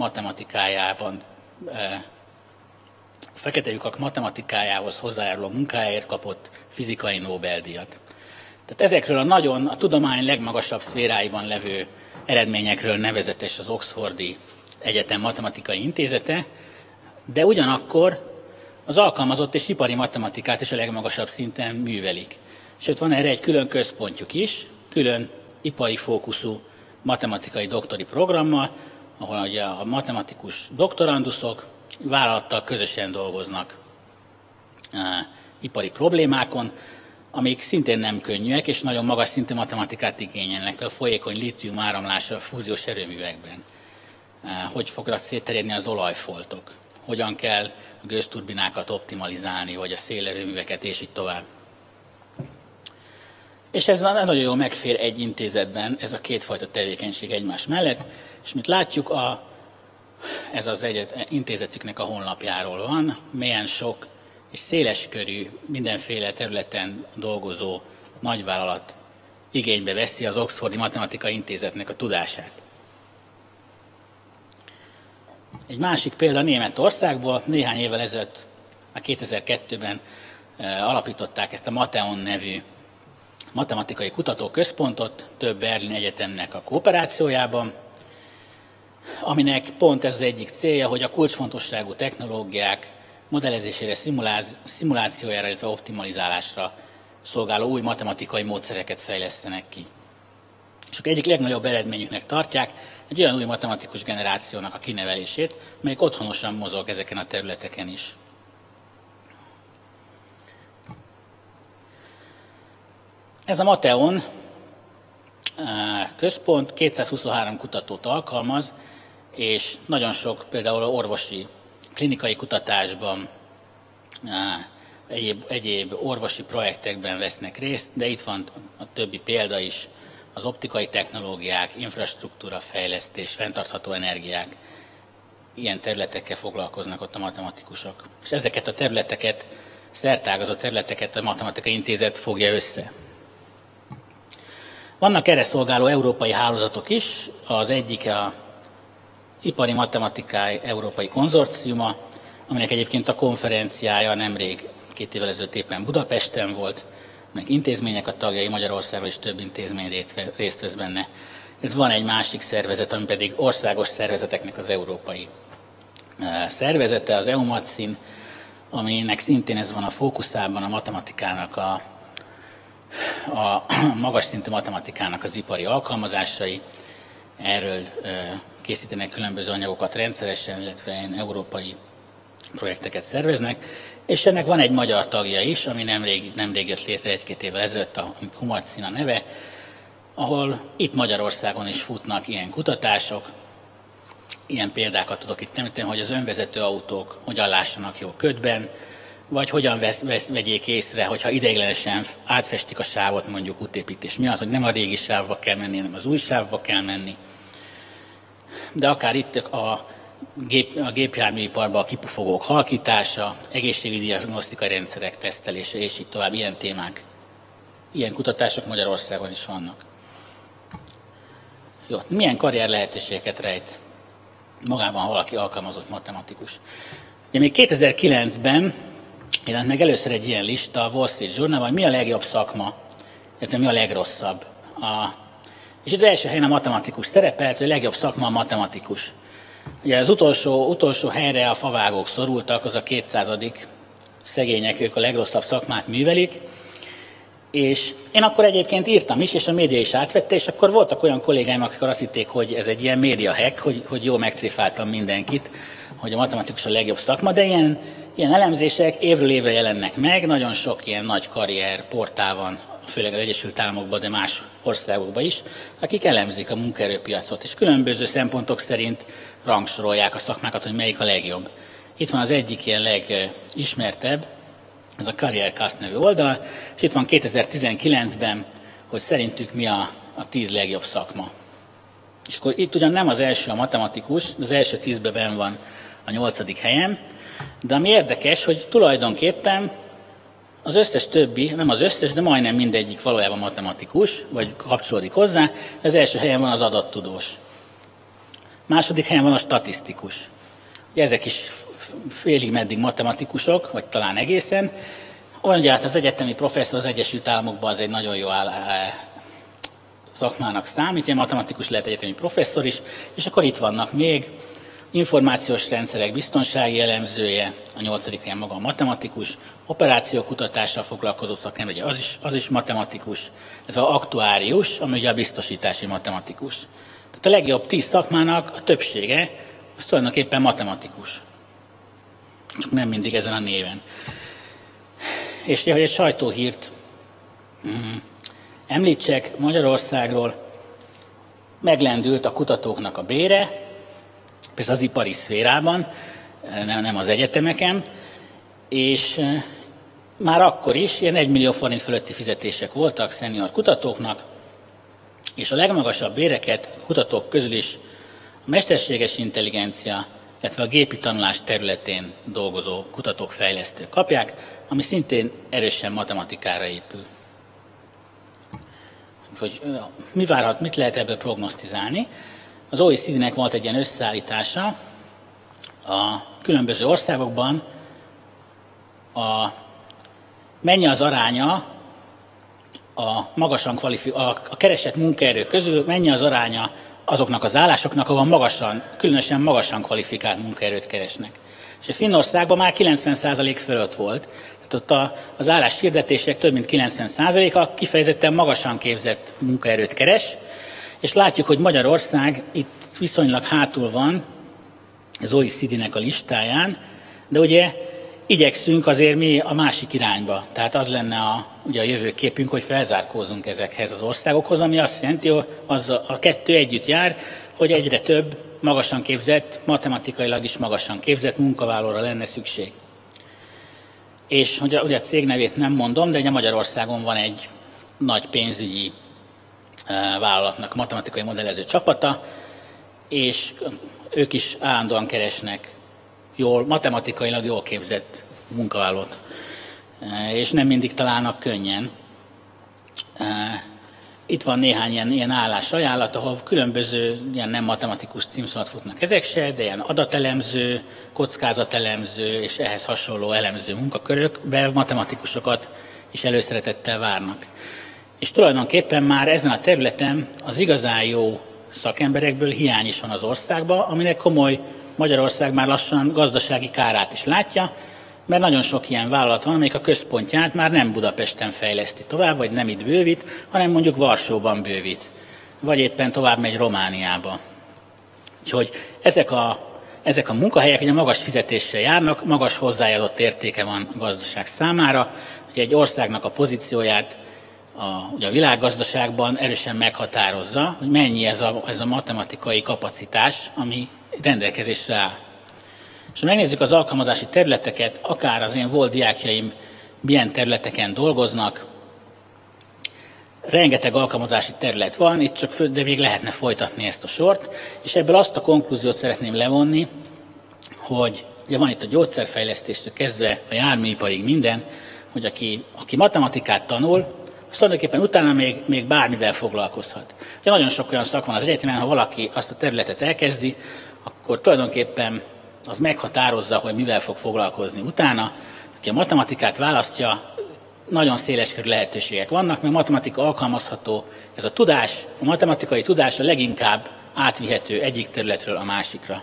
matematikájához hozzájáruló munkájáért kapott fizikai Nobel-díjat. Tehát ezekről a tudomány legmagasabb szféráiban levő eredményekről nevezetes az Oxfordi Egyetem Matematikai Intézete, de ugyanakkor az alkalmazott és ipari matematikát is a legmagasabb szinten művelik. Sőt, van erre egy külön központjuk is, külön ipari fókuszú matematikai doktori programmal, ahol ugye a matematikus doktoranduszok vállalattal közösen dolgoznak ipari problémákon, amik szintén nem könnyűek, és nagyon magas szintű matematikát igényelnek, például a folyékony lítium áramlása a fúziós erőművekben. Hogy fognak szétterjedni az olajfoltok, hogyan kell a gőzturbinákat optimalizálni, vagy a szélerőműveket, és így tovább. És ez nagyon jól megfér egy intézetben, ez a kétfajta tevékenység egymás mellett, és mint látjuk, ez az intézetüknek a honlapjáról van, milyen sok és széleskörű, mindenféle területen dolgozó nagyvállalat igénybe veszi az Oxfordi Matematikai Intézetnek a tudását. Egy másik példa Németországból, néhány évvel ezelőtt, már 2002-ben alapították ezt a Matheon nevű matematikai kutatóközpontot, több berlini egyetemnek a kooperációjában, aminek pont ez az egyik célja, hogy a kulcsfontosságú technológiák modellezésére, szimulációjára, illetve optimalizálásra szolgáló új matematikai módszereket fejlesztenek ki. És egyik legnagyobb eredményüknek tartják egy olyan új matematikus generációnak a kinevelését, melyik otthonosan mozog ezeken a területeken is. Ez a Matheon központ 223 kutatót alkalmaz, és nagyon sok például orvosi, klinikai kutatásban, egyéb orvosi projektekben vesznek részt, de itt van a többi példa is, az optikai technológiák, infrastruktúra fejlesztés, fenntartható energiák, ilyen területekkel foglalkoznak ott a matematikusok. És ezeket a területeket, szertágazó területeket a Matematikai Intézet fogja össze. Vannak erre szolgáló európai hálózatok is, az egyik a Ipari Matematikai Európai Konzorciuma, aminek egyébként a konferenciája nemrég, 2 évvel ezelőtt éppen Budapesten volt, aminek intézmények a tagjai, Magyarországról is több intézmény részt vesz benne. Ez van egy másik szervezet, ami pedig országos szervezeteknek az európai szervezete, az EUMATSIN, aminek szintén ez van a fókuszában a matematikának, a magas szintű matematikának az ipari alkalmazásai. Erről készítenek különböző anyagokat rendszeresen, illetve európai projekteket szerveznek, és ennek van egy magyar tagja is, ami nemrég jött létre 1-2 évvel ezelőtt, a EUMATSIN a neve, ahol itt Magyarországon is futnak ilyen kutatások. Ilyen példákat tudok itt említeni, hogy az önvezető autók hogyan lássanak jó ködben, vagy hogyan vegyék észre, hogyha ideiglenesen átfestik a sávot mondjuk útépítés miatt, hogy nem a régi sávba kell menni, hanem az új sávba kell menni. De akár itt a gépjárműiparban a kipufogók halkítása, egészségügyi diagnosztikai rendszerek tesztelése, és így tovább, ilyen témák. Ilyen kutatások Magyarországon is vannak. Jó, milyen karrier lehetőségeket rejt magában, ha valaki alkalmazott matematikus? Ugye még 2009-ben jelent meg először egy ilyen lista a Wall Street Journal, hogy mi a legjobb szakma, illetve mi a legrosszabb. És itt az első helyen a matematikus szerepelt, hogy a legjobb szakma a matematikus. Ugye az utolsó helyre a favágók szorultak, az a 200. szegények, ők a legrosszabb szakmát művelik. És én akkor egyébként írtam is, és a média is átvette, és akkor voltak olyan kollégáim, akik azt hitték, hogy ez egy ilyen média hack, hogy jól megtréfáltam mindenkit, hogy a matematikus a legjobb szakma, de ilyen elemzések évről évre jelennek meg, nagyon sok ilyen nagy karrier portál van, főleg az Egyesült Államokban, de más országokban is, akik elemzik a munkaerőpiacot, és különböző szempontok szerint rangsorolják a szakmákat, hogy melyik a legjobb. Itt van az egyik ilyen legismertebb, ez a CareerCast nevű oldal, és itt van 2019-ben, hogy szerintük mi a 10 legjobb szakma. És akkor itt ugyan nem az első a matematikus, de az első 10-ben benn van a 8. helyen, de ami érdekes, hogy tulajdonképpen az összes többi, nem az összes, de majdnem mindegyik valójában matematikus, vagy kapcsolódik hozzá, az első helyen van az adattudós. Második helyen van a statisztikus. Ugye ezek is félig meddig matematikusok, vagy talán egészen. Mondja, hát az egyetemi professzor az Egyesült Államokban az egy nagyon jó szakmának számít, ilyen matematikus lehet egyetemi professzor is, és akkor itt vannak még információs rendszerek biztonsági elemzője, a 8. helyen maga a matematikus, operációkutatással foglalkozó szakember, ugye az is matematikus, ez az aktuárius, ami ugye a biztosítási matematikus. Tehát a legjobb 10 szakmának a többsége az tulajdonképpen matematikus. Csak nem mindig ezen a néven. És hogy egy sajtóhírt említsek Magyarországról, meglendült a kutatóknak a bére, persze az ipari szférában, nem az egyetemeken, és már akkor is ilyen 1 millió forint fölötti fizetések voltak szenior kutatóknak, és a legmagasabb béreket a kutatók közül is a mesterséges intelligencia, illetve a gépi tanulás területén dolgozó kutatók, fejlesztők kapják, ami szintén erősen matematikára épül. Hogy mi várhat, mit lehet ebből prognosztizálni? Az OECD-nek volt egy ilyen összeállítása a különböző országokban, mennyi az aránya a keresett munkaerő közül, mennyi az aránya azoknak az állásoknak, ahol különösen magasan kvalifikált munkaerőt keresnek. És a Finnországban már 90% fölött volt. Tehát ott az álláshirdetések több mint 90%-a kifejezetten magasan képzett munkaerőt keres, és látjuk, hogy Magyarország itt viszonylag hátul van az OECD-nek a listáján, de ugye igyekszünk azért mi a másik irányba. Tehát az lenne ugye a jövőképünk, hogy felzárkózunk ezekhez az országokhoz, ami azt jelenti, hogy a kettő együtt jár, hogy egyre több magasan képzett, matematikailag is magasan képzett munkavállalóra lenne szükség. És ugye a cég nevét nem mondom, de ugye Magyarországon van egy nagy pénzügyi vállalatnak matematikai modellező csapata, és ők is állandóan keresnek matematikailag jól képzett munkavállalót, és nem mindig találnak könnyen. Itt van néhány ilyen állásajánlat, ahol különböző ilyen nem matematikus címszólat futnak ezek se, de ilyen adatelemző, kockázatelemző és ehhez hasonló elemző munkakörökben matematikusokat is előszeretettel várnak. És tulajdonképpen már ezen a területen az igazán jó szakemberekből hiány is van az országban, aminek komoly Magyarország már lassan gazdasági kárát is látja, mert nagyon sok ilyen vállalat van, amelyik a központját már nem Budapesten fejleszti tovább, vagy nem itt bővít, hanem mondjuk Varsóban bővít, vagy éppen tovább megy Romániába. Úgyhogy ezek a munkahelyek ugye magas fizetéssel járnak, magas hozzáadott értéke van a gazdaság számára, hogy egy országnak a pozícióját ugye a világgazdaságban erősen meghatározza, hogy mennyi ez a matematikai kapacitás, ami rendelkezésre áll. És ha megnézzük az alkalmazási területeket, akár az én volt diákjaim milyen területeken dolgoznak, rengeteg alkalmazási terület van, itt csak de még lehetne folytatni ezt a sort, és ebből azt a konklúziót szeretném levonni, hogy ugye van itt a gyógyszerfejlesztéstől kezdve a járműiparig minden, hogy aki matematikát tanul, az tulajdonképpen utána még bármivel foglalkozhat. Ugye nagyon sok olyan szak van az egyetemen, ha valaki azt a területet elkezdi, akkor tulajdonképpen az meghatározza, hogy mivel fog foglalkozni utána. Aki a matematikát választja, nagyon széleskörű lehetőségek vannak, mert matematika alkalmazható, ez a tudás, a matematikai tudás a leginkább átvihető egyik területről a másikra.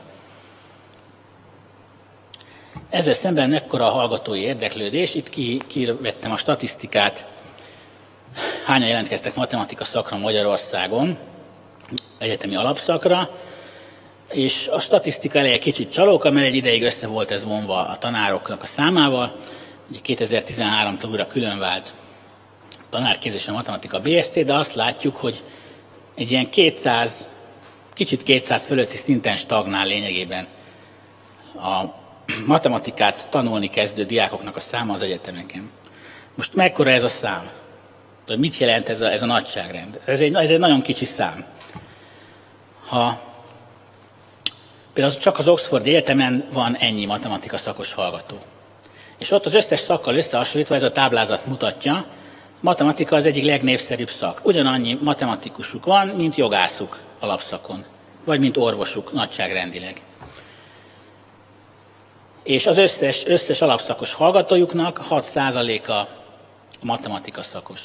Ezzel szemben mekkora a hallgatói érdeklődés, itt kivettem a statisztikát, hányan jelentkeztek matematika szakra Magyarországon, egyetemi alapszakra, és a statisztika eleje kicsit csalóka, mert egy ideig össze volt ez vonva a tanároknak a számával. Ugye 2013-tól újra különvált tanárképzés a matematika BSC, de azt látjuk, hogy egy ilyen 200, kicsit 200 fölötti szinten stagnál lényegében a matematikát tanulni kezdő diákoknak a száma az egyetemeken. Most mekkora ez a szám? Mit jelent ez a nagyságrend? Ez egy nagyon kicsi szám. Ha például csak az Oxford Egyetemen van ennyi matematika szakos hallgató. És ott az összes szakkal összehasonlítva ez a táblázat mutatja, matematika az egyik legnépszerűbb szak. Ugyanannyi matematikusuk van, mint jogászuk alapszakon, vagy mint orvosuk nagyságrendileg. És az összes alapszakos hallgatójuknak 6%-a matematika szakos.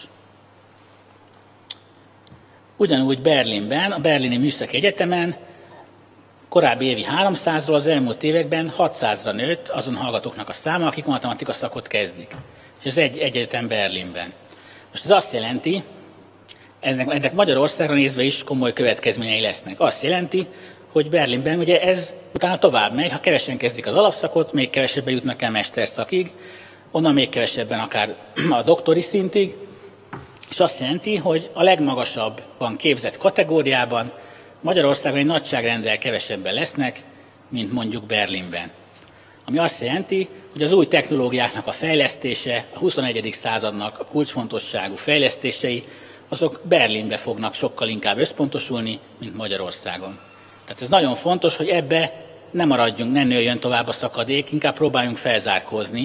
Ugyanúgy Berlinben, a Berlini Műszaki Egyetemen korábbi évi 300-ról az elmúlt években 600-ra nőtt azon hallgatóknak a száma, akik matematika szakot kezdik. És ez egy egyetem Berlinben. Most ez azt jelenti, ennek Magyarországra nézve is komoly következményei lesznek. Azt jelenti, hogy Berlinben ugye ez utána tovább megy, ha kevesen kezdik az alapszakot, még kevesebben jutnak el mesterszakig, onnan még kevesebben akár a doktori szintig, és azt jelenti, hogy a legmagasabban képzett kategóriában Magyarországon egy nagyságrenddel kevesebben lesznek, mint mondjuk Berlinben. Ami azt jelenti, hogy az új technológiáknak a fejlesztése, a 21. századnak a kulcsfontosságú fejlesztései, azok Berlinbe fognak sokkal inkább összpontosulni, mint Magyarországon. Tehát ez nagyon fontos, hogy ebbe ne maradjunk, ne nőjön tovább a szakadék, inkább próbáljunk felzárkózni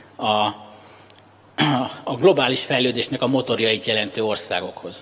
a globális fejlődésnek a motorjait jelentő országokhoz.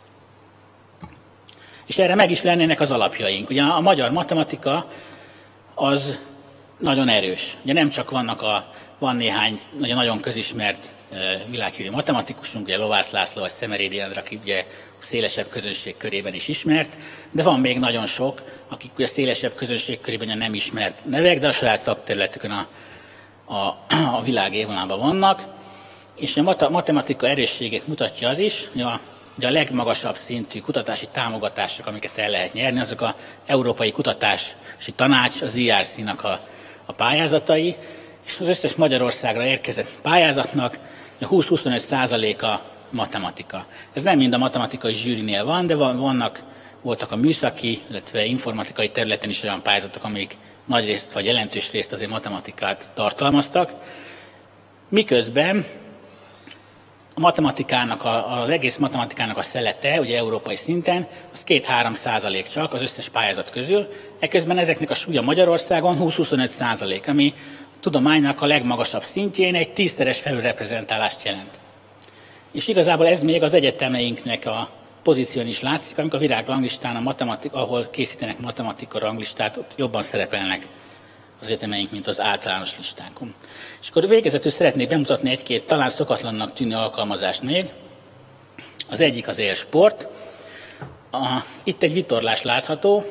És erre meg is lennének az alapjaink. Ugye a magyar matematika az nagyon erős. Ugye nem csak van néhány nagyon közismert világhírű matematikusunk, ugye Lovász László vagy Szemerédi Endre, aki ugye a szélesebb közönség körében is ismert, de van még nagyon sok, akik ugye a szélesebb közönség körében nem ismert nevek, de a saját szakterületükön a világ élvonalban vannak. És a matematika erősségét mutatja az is, hogy a legmagasabb szintű kutatási támogatások, amiket el lehet nyerni, azok az Európai Kutatási Tanács, az IRC-nak a pályázatai, és az összes Magyarországra érkezett pályázatnak a 20-25%-a matematika. Ez nem mind a matematikai zsűrinél van, de voltak a műszaki, illetve informatikai területen is olyan pályázatok, amik nagy részt vagy jelentős részt azért matematikát tartalmaztak. Miközben a matematikának, az egész matematikának a szelete, ugye európai szinten, az 2-3% csak az összes pályázat közül, eközben ezeknek a súlya Magyarországon 20-25%, ami a tudománynak a legmagasabb szintjén egy 10-szeres felülreprezentálást jelent. És igazából ez még az egyetemeinknek a pozíción is látszik, amikor a világranglistán, ahol készítenek matematika ranglistát, ott jobban szerepelnek az egyetemeink, mint az általános listákon. És akkor végezetül szeretnék bemutatni egy-két talán szokatlannak tűnő alkalmazást még. Az egyik az élsport. Itt egy vitorlás látható,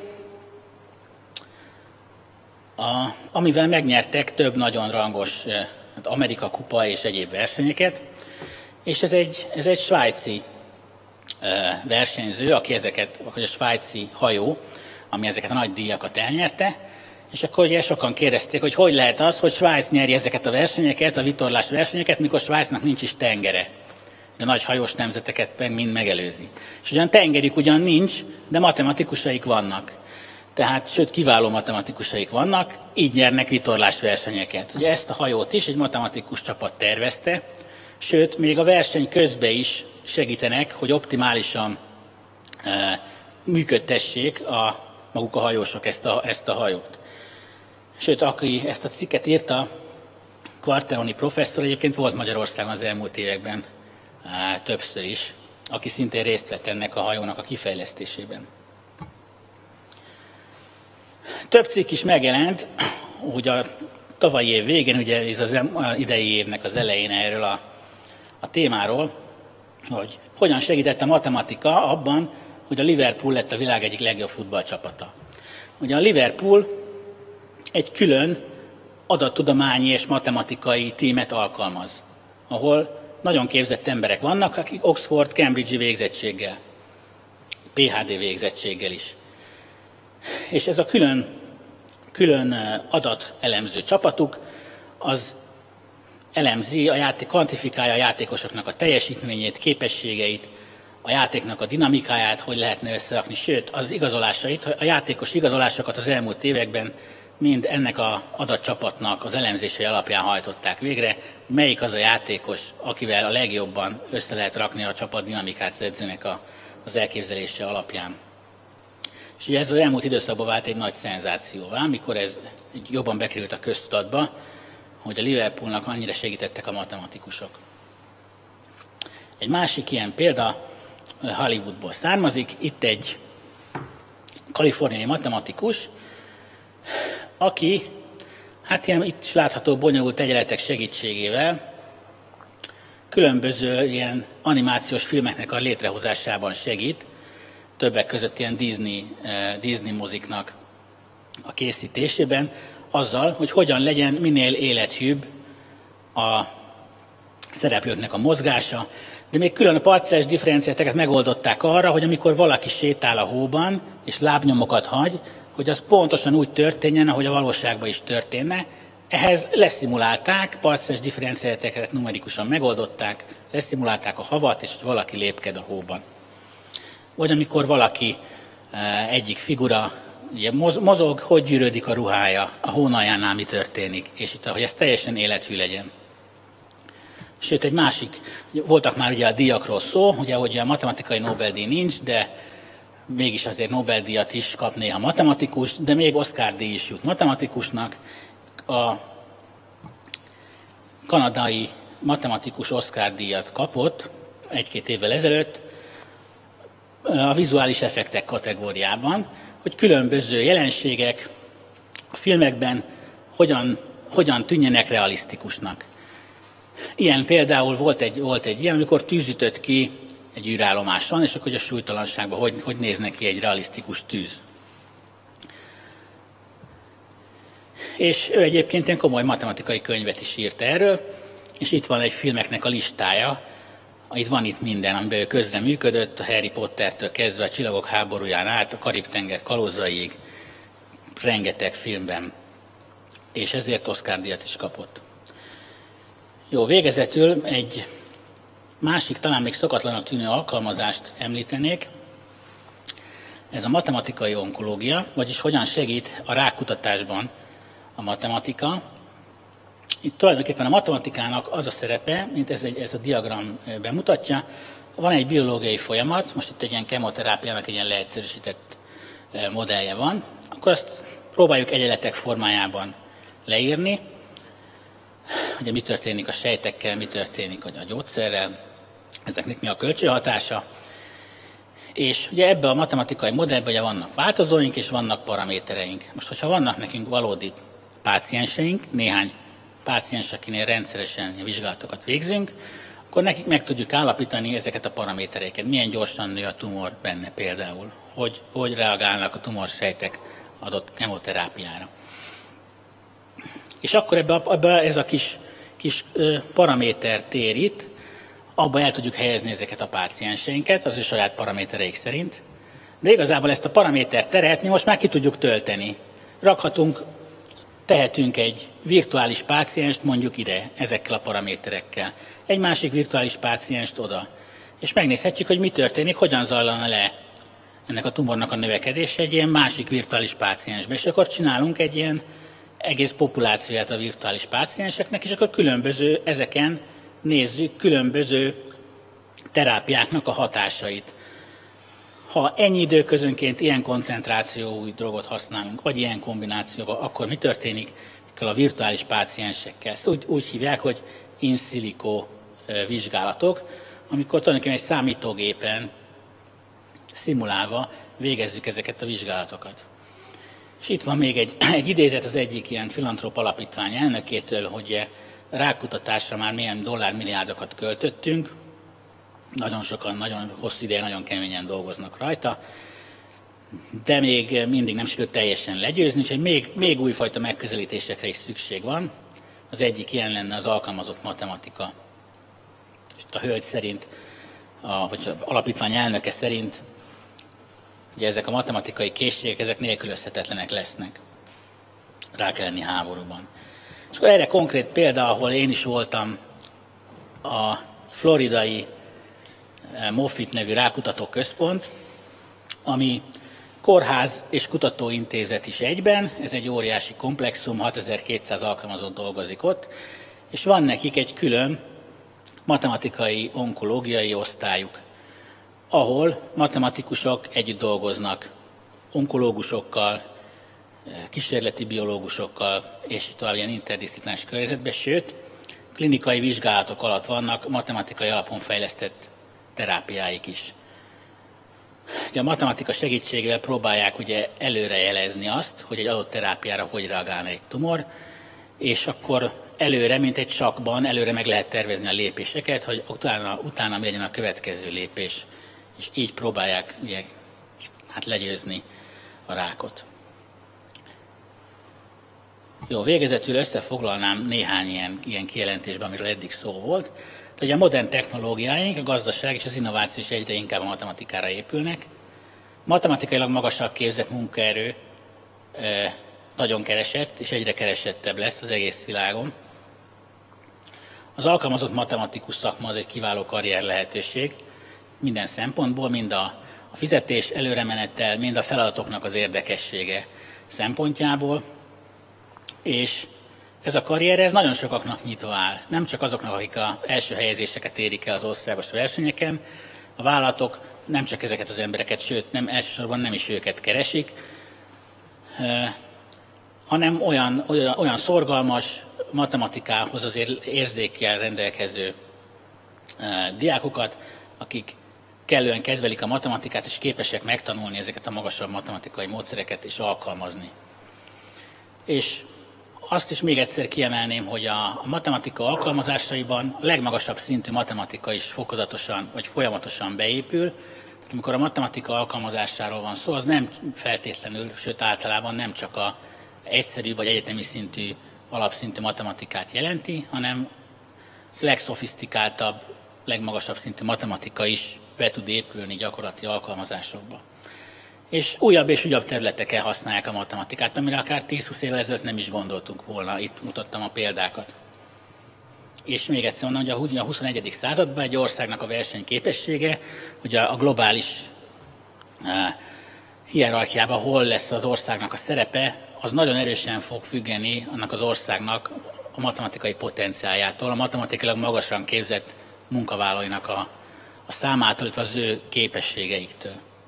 amivel megnyertek több nagyon rangos Amerika kupa és egyéb versenyeket. És ez egy svájci versenyző, vagy a svájci hajó, ami ezeket a nagy díjakat elnyerte. És akkor ugye sokan kérdezték, hogy lehet az, hogy Svájc nyeri ezeket a versenyeket, a vitorlás versenyeket, mikor Svájcnak nincs is tengere. A nagy hajós nemzeteket mind megelőzi. És ugyan tengerük ugyan nincs, de matematikusaik vannak. Tehát, sőt, kiváló matematikusaik vannak, így nyernek vitorlásversenyeket. Ugye ezt a hajót is egy matematikus csapat tervezte, sőt, még a verseny közben is segítenek, hogy optimálisan működtessék maguk a hajósok ezt a hajót. Sőt, aki ezt a cikket írta, Quarteroni professzor, egyébként volt Magyarországon az elmúlt években többször is, aki szintén részt vett ennek a hajónak a kifejlesztésében. Több cikk is megjelent, hogy a tavalyi év végén, ugye ez az idei évnek az elején erről a témáról, hogy hogyan segített a matematika abban, hogy a Liverpool lett a világ egyik legjobb futballcsapata. Ugye a Liverpool egy külön adattudományi és matematikai tímet alkalmaz, ahol nagyon képzett emberek vannak, akik Oxford, Cambridge-i végzettséggel, PhD végzettséggel is. És ez a külön adatelemző csapatuk, az elemzi, kvantifikálja a játékosoknak a teljesítményét, képességeit, a játéknak a dinamikáját, hogy lehetne összerakni, sőt, az igazolásait, a játékos igazolásokat az elmúlt években mind ennek az adatcsapatnak az elemzései alapján hajtották végre, melyik az a játékos, akivel a legjobban össze lehet rakni a csapat dinamikát az edzőnek az elképzelése alapján. És ugye ez az elmúlt időszakban vált egy nagy szenzációvá, amikor ez jobban bekerült a köztudatba, hogy a Liverpoolnak annyira segítettek a matematikusok. Egy másik ilyen példa Hollywoodból származik, itt egy kaliforniai matematikus, aki, hát ilyen itt is látható bonyolult egyenletek segítségével különböző ilyen animációs filmeknek a létrehozásában segít, többek között ilyen Disney moziknak a készítésében, azzal, hogy hogyan legyen minél élethűbb a szereplőknek a mozgása, de még külön a parciális differenciálteket megoldották arra, hogy amikor valaki sétál a hóban, és lábnyomokat hagy, hogy az pontosan úgy történjen, ahogy a valóságban is történne. Ehhez leszimulálták, parciális differenciálteket numerikusan megoldották, leszimulálták a havat, és hogy valaki lépked a hóban. Vagy amikor valaki, egyik figura ugye mozog, hogy gyűrődik a ruhája, a hónaljánál mi történik, és itt, hogy ez teljesen élethű legyen. Sőt, egy másik, voltak már ugye a díjakról szó, ugye, hogy a matematikai Nobel-díj nincs, de mégis azért Nobel-díjat is kap néha matematikus, de még Oscar-díj is jut matematikusnak. A kanadai matematikus Oscar-díjat kapott egy-két évvel ezelőtt a vizuális effektek kategóriában, hogy különböző jelenségek a filmekben hogyan tűnjenek realisztikusnak. Ilyen például volt egy ilyen, amikor tűz ütött ki egy űrállomáson, és akkor a súlytalanságban hogy néz neki egy realisztikus tűz. És ő egyébként egy komoly matematikai könyvet is írt erről, és itt van egy filmeknek a listája, van itt minden, amiben ő közreműködött, a Harry Pottertől kezdve a Csillagok háborúján át, a Karib-tenger kalózaiig, rengeteg filmben, és ezért Oscar-díjat is kapott. Jó, végezetül egy másik, talán még szokatlanul tűnő alkalmazást említenék. Ez a matematikai onkológia, vagyis hogyan segít a rákkutatásban a matematika. Itt tulajdonképpen a matematikának az a szerepe, mint ez a diagram bemutatja, van egy biológiai folyamat, most itt egy ilyen kemoterápiának egy ilyen leegyszerűsített modellje van, akkor azt próbáljuk egyenletek formájában leírni, ugye mi történik a sejtekkel, mi történik a gyógyszerrel, ezeknek mi a kölcsönhatása. És ugye ebben a matematikai modellben ugye vannak változóink és vannak paramétereink. Most, hogyha vannak nekünk valódi pácienseink, néhány páciens, akinél rendszeresen vizsgálatokat végzünk, akkor nekik meg tudjuk állapítani ezeket a paramétereket. Milyen gyorsan nő a tumor benne például, hogy reagálnak a tumorsejtek adott kemoterápiára. És akkor ebbe ez a kis paraméter tér itt, abba el tudjuk helyezni ezeket a pácienseinket, az ő saját paramétereik szerint. De igazából ezt a paraméter teret mi most már ki tudjuk tölteni. Tehetünk egy virtuális pácienst mondjuk ide, ezekkel a paraméterekkel. Egy másik virtuális pácienst oda. És megnézhetjük, hogy mi történik, hogyan zajlana le ennek a tumornak a növekedése egy ilyen másik virtuális páciensbe. És akkor csinálunk egy ilyen egész populációját a virtuális pácienseknek, és akkor különböző, ezeken nézzük különböző terápiáknak a hatásait. Ha ennyi időközönként ilyen koncentrációú drogot használunk, vagy ilyen kombinációban, akkor mi történik a virtuális páciensekkel? Ezt úgy hívják, hogy in silico vizsgálatok, amikor tulajdonképpen egy számítógépen szimulálva végezzük ezeket a vizsgálatokat. És itt van még egy idézet az egyik ilyen filantróp alapítvány elnökétől, hogy rákutatásra már milyen dollármilliárdokat költöttünk, nagyon sokan, nagyon hosszú ideje, nagyon keményen dolgoznak rajta, de még mindig nem sikerült teljesen legyőzni, és még újfajta megközelítésekre is szükség van. Az egyik ilyen lenne az alkalmazott matematika. És a hölgy szerint, vagy az alapítvány elnöke szerint, ugye ezek a matematikai készségek, ezek nélkülözhetetlenek lesznek. Rá kell lenni háborúban. És akkor erre konkrét példa, ahol én is voltam, a floridai Moffitt nevű rákutató központ, ami kórház és kutatóintézet is egyben, ez egy óriási komplexum, 6200 alkalmazott dolgozik ott, és van nekik egy külön matematikai onkológiai osztályuk, ahol matematikusok együtt dolgoznak onkológusokkal, kísérleti biológusokkal, és tovább ilyen interdisziplináris környezetben, sőt, klinikai vizsgálatok alatt vannak matematikai alapon fejlesztett terápiáik is. Ugye a matematika segítségével próbálják ugye előrejelezni azt, hogy egy adott terápiára hogy reagálna egy tumor, és akkor előre, mint egy sakkban, előre meg lehet tervezni a lépéseket, hogy utána mi legyen a következő lépés. És így próbálják ugye, legyőzni a rákot. Jó, végezetül összefoglalnám néhány ilyen kijelentésben, amiről eddig szó volt. Ugye a modern technológiáink, a gazdaság és az innováció is egyre inkább a matematikára épülnek. Matematikailag magasabb képzett munkaerő nagyon keresett, és egyre keresettebb lesz az egész világon. Az alkalmazott matematikus szakma az egy kiváló karrier lehetőség minden szempontból, mind a fizetés előremenettel, mind a feladatoknak az érdekessége szempontjából. És ez a karrier, ez nagyon sokaknak nyitva áll. Nem csak azoknak, akik az első helyezéseket érik el az országos versenyeken. A vállalatok nem csak ezeket az embereket, sőt, elsősorban nem is őket keresik, hanem olyan szorgalmas, matematikához azért érzékkel rendelkező diákokat, akik kellően kedvelik a matematikát, és képesek megtanulni ezeket a magasabb matematikai módszereket és alkalmazni. És azt is még egyszer kiemelném, hogy a matematika alkalmazásaiban a legmagasabb szintű matematika is fokozatosan vagy folyamatosan beépül. Tehát amikor a matematika alkalmazásáról van szó, az nem feltétlenül, sőt általában nem csak a egyszerű vagy egyetemi szintű, alapszintű matematikát jelenti, hanem legszofisztikáltabb, legmagasabb szintű matematika is be tud épülni gyakorlati alkalmazásokba. És újabb területeken használják a matematikát, amire akár 10-20 évvel ezelőtt nem is gondoltunk volna, itt mutattam a példákat. És még egyszer mondom, hogy a 21. században egy országnak a versenyképessége, hogy a globális hierarchiában hol lesz az országnak a szerepe, az nagyon erősen fog függeni annak az országnak a matematikai potenciájától, a matematikailag magasan képzett munkavállalóinak a számától, illetve az ő képességeiktől.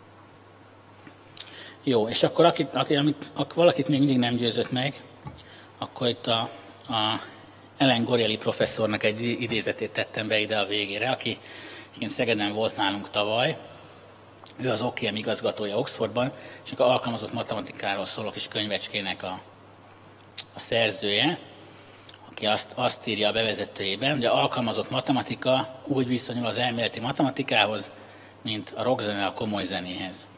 Jó, és akkor valakit még mindig nem győzött meg, akkor itt a Ellen Gorielli professzornak egy idézetét tettem be ide a végére, aki Szegeden volt nálunk tavaly. Ő az OKM igazgatója Oxfordban, és akkor alkalmazott matematikáról szóló kis könyvecskének a szerzője, aki azt írja a bevezetőjében, hogy az alkalmazott matematika úgy viszonyul az elméleti matematikához, mint a rockzene a komoly zenéhez.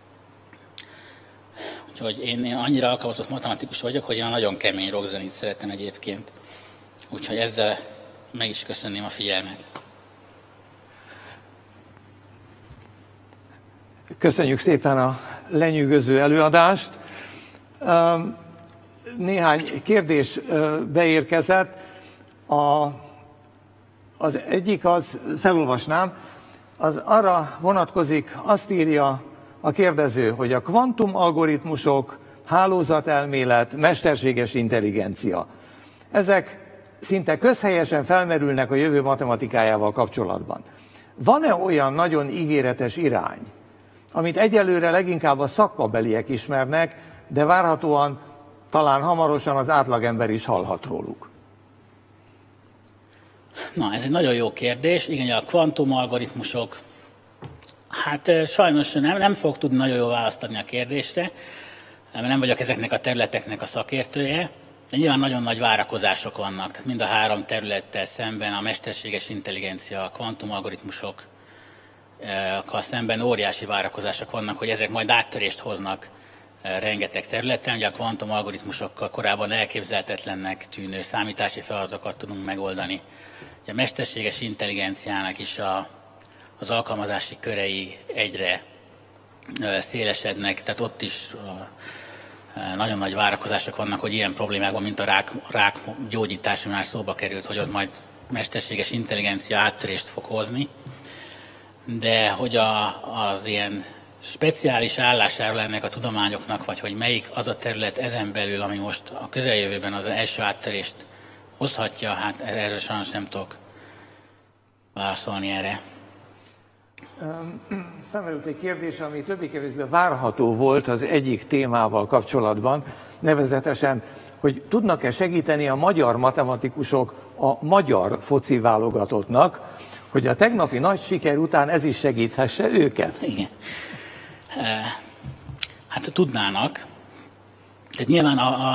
Úgyhogy én annyira alkalmazott matematikus vagyok, hogy én a nagyon kemény rockzenét szeretem egyébként. Úgyhogy ezzel meg is köszönném a figyelmet.
Köszönjük szépen a lenyűgöző előadást. Néhány kérdés beérkezett. Az egyik, felolvasnám, az arra vonatkozik, azt írja a kérdező, hogy a kvantumalgoritmusok, hálózatelmélet, mesterséges intelligencia, ezek szinte közhelyesen felmerülnek a jövő matematikájával kapcsolatban. Van-e olyan nagyon ígéretes irány, amit egyelőre leginkább a szakmabeliek ismernek, de várhatóan talán hamarosan az átlagember is hallhat róluk?
Na, ez egy nagyon jó kérdés. Igen, a kvantumalgoritmusok, hát sajnos nem fogok tudni nagyon jól választani a kérdésre, mert nem vagyok ezeknek a területeknek a szakértője, de nyilván nagyon nagy várakozások vannak. Tehát mind a három területtel szemben, a mesterséges intelligencia, a kvantumalgoritmusokkal szemben óriási várakozások vannak, hogy ezek majd áttörést hoznak rengeteg területen. Ugye a kvantumalgoritmusokkal korábban elképzelhetetlennek tűnő számítási feladatokat tudunk megoldani. Ugye a mesterséges intelligenciának is az alkalmazási körei egyre szélesednek, tehát ott is nagyon nagy várakozások vannak, hogy ilyen problémákban, mint a rák gyógyítás, már szóba került, hogy ott majd mesterséges intelligencia áttörést fog hozni, de hogy az ilyen speciális állásáról ennek a tudományoknak, vagy hogy melyik az a terület ezen belül, ami most a közeljövőben az első áttörést hozhatja, hát erre sajnos nem tudok válaszolni erre.
Felmerült egy kérdés, ami többé-kevésbé várható volt az egyik témával kapcsolatban, nevezetesen, hogy tudnak-e segíteni a magyar matematikusok a magyar foci válogatottnak, hogy a tegnapi nagy siker után ez is segíthesse őket?
Igen. Hát tudnának. Tehát nyilván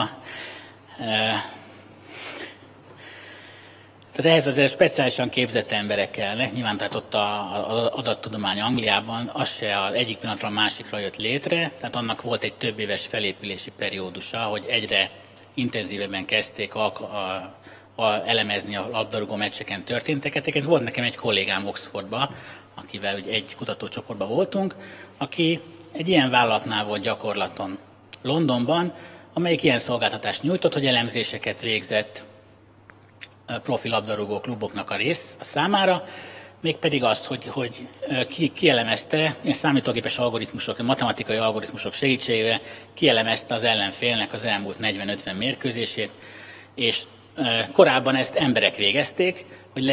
tehát ehhez azért speciálisan képzett emberek kellnek. Nyilván tehát ott az adattudomány Angliában az se az egyik pillanatról a másikra jött létre, tehát annak volt egy több éves felépülési periódusa, hogy egyre intenzívebben kezdték elemezni a labdarúgó meccseken történteket. Volt nekem egy kollégám Oxfordban, akivel ugye egy kutatócsoportban voltunk, aki egy ilyen vállalatnál volt gyakorlaton Londonban, amelyik ilyen szolgáltatást nyújtott, hogy elemzéseket végzett profi labdarúgó kluboknak a számára, mégpedig azt, hogy kielemezte, számítógépes algoritmusok, matematikai algoritmusok segítségével kielemezte az ellenfélnek az elmúlt 40-50 mérkőzését, és korábban ezt emberek végezték, hogy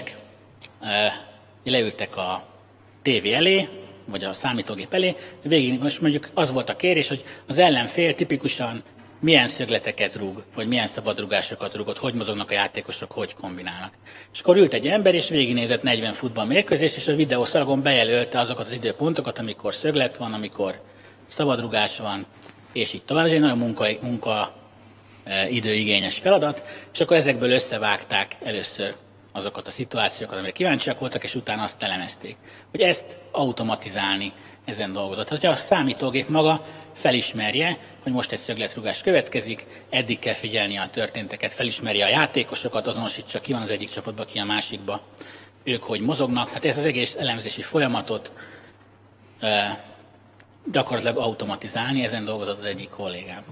leültek a tévé elé, vagy a számítógép elé, végig most mondjuk az volt a kérés, hogy az ellenfél tipikusan milyen szögleteket rúg, vagy milyen szabadrugásokat rúgott, hogy mozognak a játékosok, hogy kombinálnak. És akkor ült egy ember, és végignézett 40 futballmérkőzést, és a videószalagon bejelölte azokat az időpontokat, amikor szöglet van, amikor szabadrugás van, és így tovább. Ez egy nagyon időigényes feladat, és akkor ezekből összevágták először azokat a szituációkat, amire kíváncsiak voltak, és utána azt elemezték. Hogy ezt automatizálni ezen dolgozott. Ha a számítógép maga felismerje, hogy most egy szögletrugás következik, eddig kell figyelni a történteket, felismerje a játékosokat, azonosítsa, ki van az egyik csapatban, ki a másikba, ők hogy mozognak. Hát ez az egész elemzési folyamatot gyakorlatilag automatizálni, ezen dolgozott az egyik kollégám.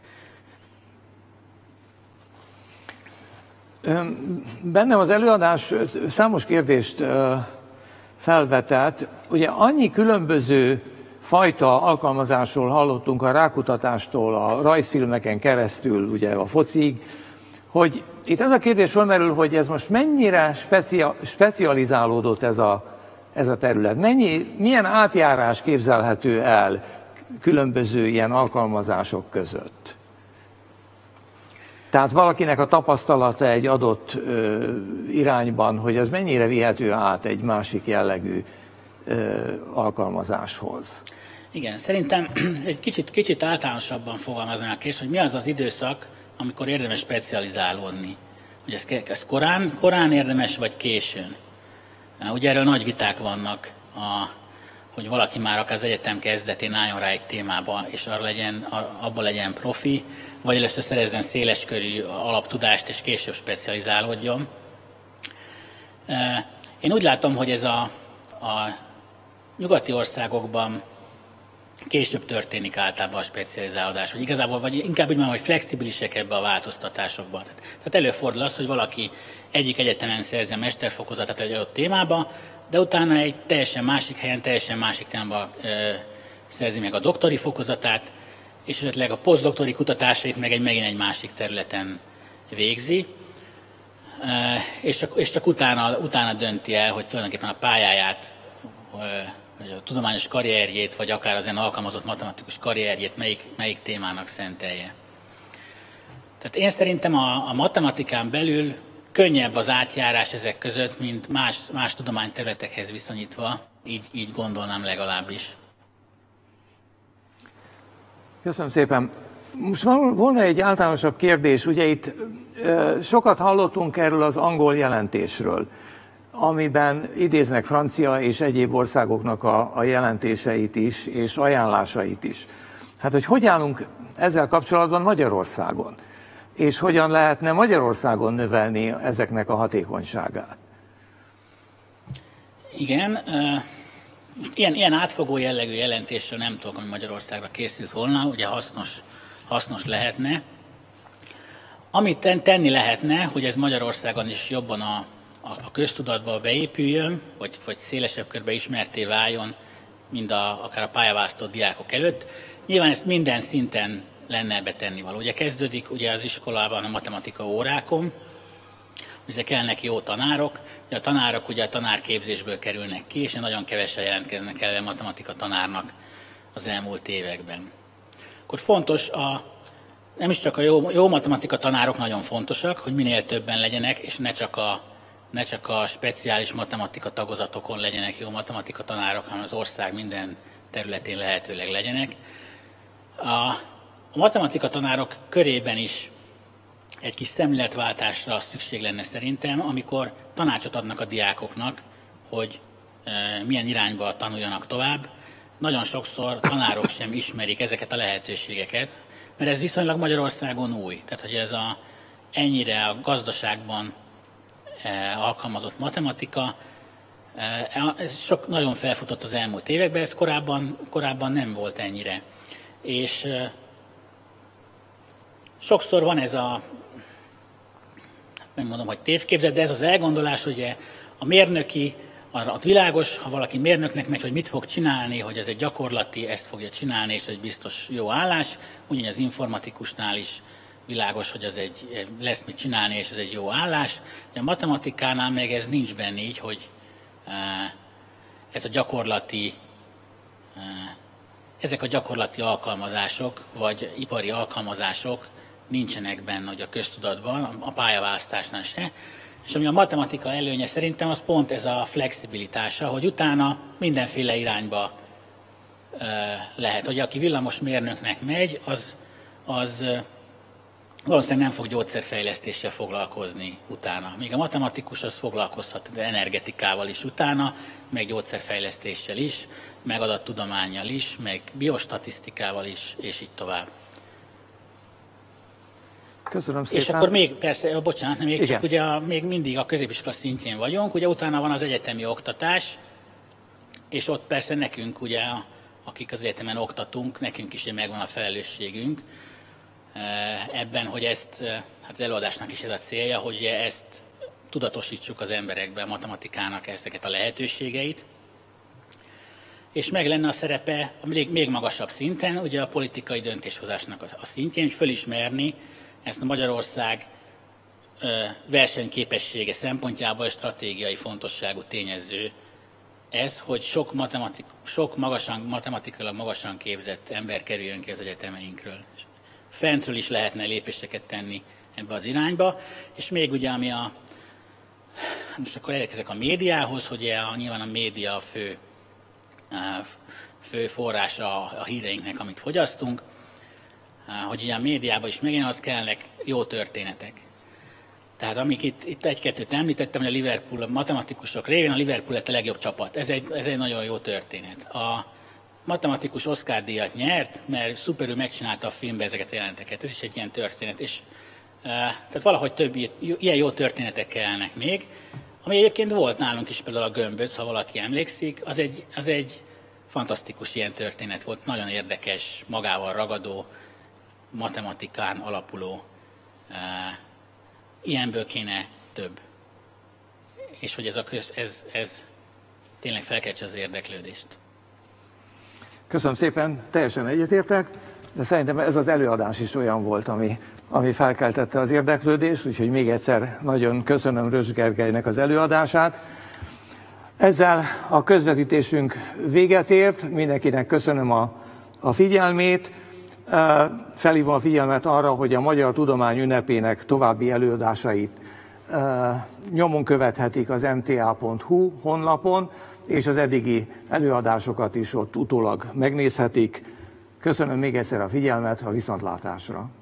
Bennem az előadás számos kérdést felvetett. Ugye annyi különböző fajta alkalmazásról hallottunk, a rákutatástól, a rajzfilmeken keresztül, ugye a fociig, hogy itt ez a kérdés felmerül, hogy ez most mennyire specializálódott ez a terület. Milyen átjárás képzelhető el különböző ilyen alkalmazások között? Tehát valakinek a tapasztalata egy adott irányban, hogy ez mennyire vihető át egy másik jellegű alkalmazáshoz.
Igen, szerintem egy kicsit általánosabban fogalmazni a kérdést, hogy mi az az időszak, amikor érdemes specializálódni. Hogy ez korán érdemes, vagy későn. Ugye erről nagy viták vannak, hogy valaki már akár az egyetem kezdetén álljon rá egy témába, és abban legyen profi, vagy először szerezzen széleskörű alaptudást, és később specializálódjon. Én úgy látom, hogy ez a nyugati országokban később történik általában a specializálódás, vagy igazából, vagy inkább úgy mondom, hogy flexibilisek ebbe a változtatásokban. Tehát előfordul az, hogy valaki egyik egyetemen szerzi a mesterfokozatát egy adott témába, de utána egy teljesen másik helyen, teljesen másik témában szerzi meg a doktori fokozatát, és esetleg a posztdoktori kutatásait meg megint egy másik területen végzi, és csak utána dönti el, hogy tulajdonképpen a pályáját, vagy a tudományos karrierjét, vagy akár az ilyen alkalmazott matematikus karrierjét melyik témának szentelje. Tehát én szerintem a matematikán belül könnyebb az átjárás ezek között, mint más tudományterületekhez viszonyítva, így gondolnám legalábbis.
Köszönöm szépen. Most volna egy általánosabb kérdés. Ugye itt sokat hallottunk erről az angol jelentésről, amiben idéznek francia és egyéb országoknak a jelentéseit is, és ajánlásait is. Hát, hogy állunk ezzel kapcsolatban Magyarországon? És hogyan lehetne Magyarországon növelni ezeknek a hatékonyságát?
Igen, ilyen átfogó jellegű jelentésről nem tudok, ami Magyarországra készült volna, ugye hasznos lehetne. Amit tenni lehetne, hogy ez Magyarországon is jobban a köztudatba beépüljön, vagy szélesebb körbe ismertté váljon, mind akár a pályaválasztott diákok előtt. Nyilván ezt minden szinten lenne ebbe tennivaló. Ugye kezdődik ugye az iskolában a matematika órákon, ugye kellnek jó tanárok, ugye a tanárok ugye a tanárképzésből kerülnek ki, és nagyon kevesen jelentkeznek el a matematika tanárnak az elmúlt években. Akkor fontos, nem is csak a jó matematika tanárok nagyon fontosak, hogy minél többen legyenek, és ne csak a speciális matematika tagozatokon legyenek jó matematika tanárok, hanem az ország minden területén lehetőleg legyenek. A matematika tanárok körében is egy kis szemléletváltásra szükség lenne szerintem, amikor tanácsot adnak a diákoknak, hogy milyen irányba tanuljanak tovább. Nagyon sokszor tanárok sem ismerik ezeket a lehetőségeket, mert ez viszonylag Magyarországon új. Tehát, hogy ez ennyire a gazdaságban alkalmazott matematika, ez nagyon felfutott az elmúlt években, ez korábban nem volt ennyire. És sokszor van ez nem mondom, hogy tévképzet, de ez az elgondolás, hogy a mérnöki, a világos, ha valaki mérnöknek megy, hogy mit fog csinálni, hogy ez egy gyakorlati, ezt fogja csinálni, és egy biztos jó állás. Ugyanígy az informatikusnál is világos, hogy az lesz mit csinálni, és ez egy jó állás. A matematikánál meg ez nincs benne így, hogy ezek a gyakorlati alkalmazások, vagy ipari alkalmazások nincsenek benne hogy a köztudatban, a pályaválasztásnál se. És ami a matematika előnye szerintem, az pont ez a flexibilitása, hogy utána mindenféle irányba lehet. Hogy aki villamosmérnöknek megy, az valószínűleg nem fog gyógyszerfejlesztéssel foglalkozni utána. Míg a matematikus az foglalkozhat energetikával is utána, meg gyógyszerfejlesztéssel is, meg adattudománnyal is, meg biostatisztikával is, és így tovább.
Köszönöm szépen.
És akkor még persze, bocsánat, csak ugye még mindig a középiskola szintjén vagyunk, ugye utána van az egyetemi oktatás, és ott persze nekünk ugye, akik az egyetemen oktatunk, nekünk is megvan a felelősségünk ebben, hogy ezt, hát az előadásnak is ez a célja, hogy ezt tudatosítsuk az emberekbe, a matematikának ezeket a lehetőségeit. És meg lenne a szerepe még magasabb szinten, ugye a politikai döntéshozásnak a szintjén, hogy fölismerni ezt a Magyarország versenyképessége szempontjából stratégiai fontosságú tényező ez, hogy sok matematikailag magasan képzett ember kerüljön ki az egyetemeinkről. Fentről is lehetne lépéseket tenni ebbe az irányba, és még ugye ami most akkor elérkezek a médiához, hogy nyilván a média a fő forrása a híreinknek, amit fogyasztunk, hogy ugye a médiában is megint az kellnek jó történetek. Tehát amik itt egy-kettőt említettem, hogy a Liverpool, a matematikusok révén a Liverpool lett a legjobb csapat. Ez egy nagyon jó történet. A matematikus Oscar-díjat nyert, mert szuperül megcsinálta a filmbe ezeket a jelenteket. Ez is egy ilyen történet. És, tehát valahogy több ilyen jó történetek kellnek még. Ami egyébként volt nálunk is például a Gömböc, ha valaki emlékszik, az egy fantasztikus ilyen történet volt. Nagyon érdekes, magával ragadó, matematikán alapuló. Ilyenből kéne több. És hogy ez tényleg felkeltse az érdeklődést.
Köszönöm szépen, teljesen egyetértek, de szerintem ez az előadás is olyan volt, ami felkeltette az érdeklődést, úgyhogy még egyszer nagyon köszönöm Röss Gergelynek az előadását. Ezzel a közvetítésünk véget ért, mindenkinek köszönöm a figyelmét. Felhívom a figyelmet arra, hogy a Magyar Tudomány Ünnepének további előadásait nyomon követhetik az mta.hu honlapon, és az eddigi előadásokat is ott utólag megnézhetik. Köszönöm még egyszer a figyelmet, a viszontlátásra!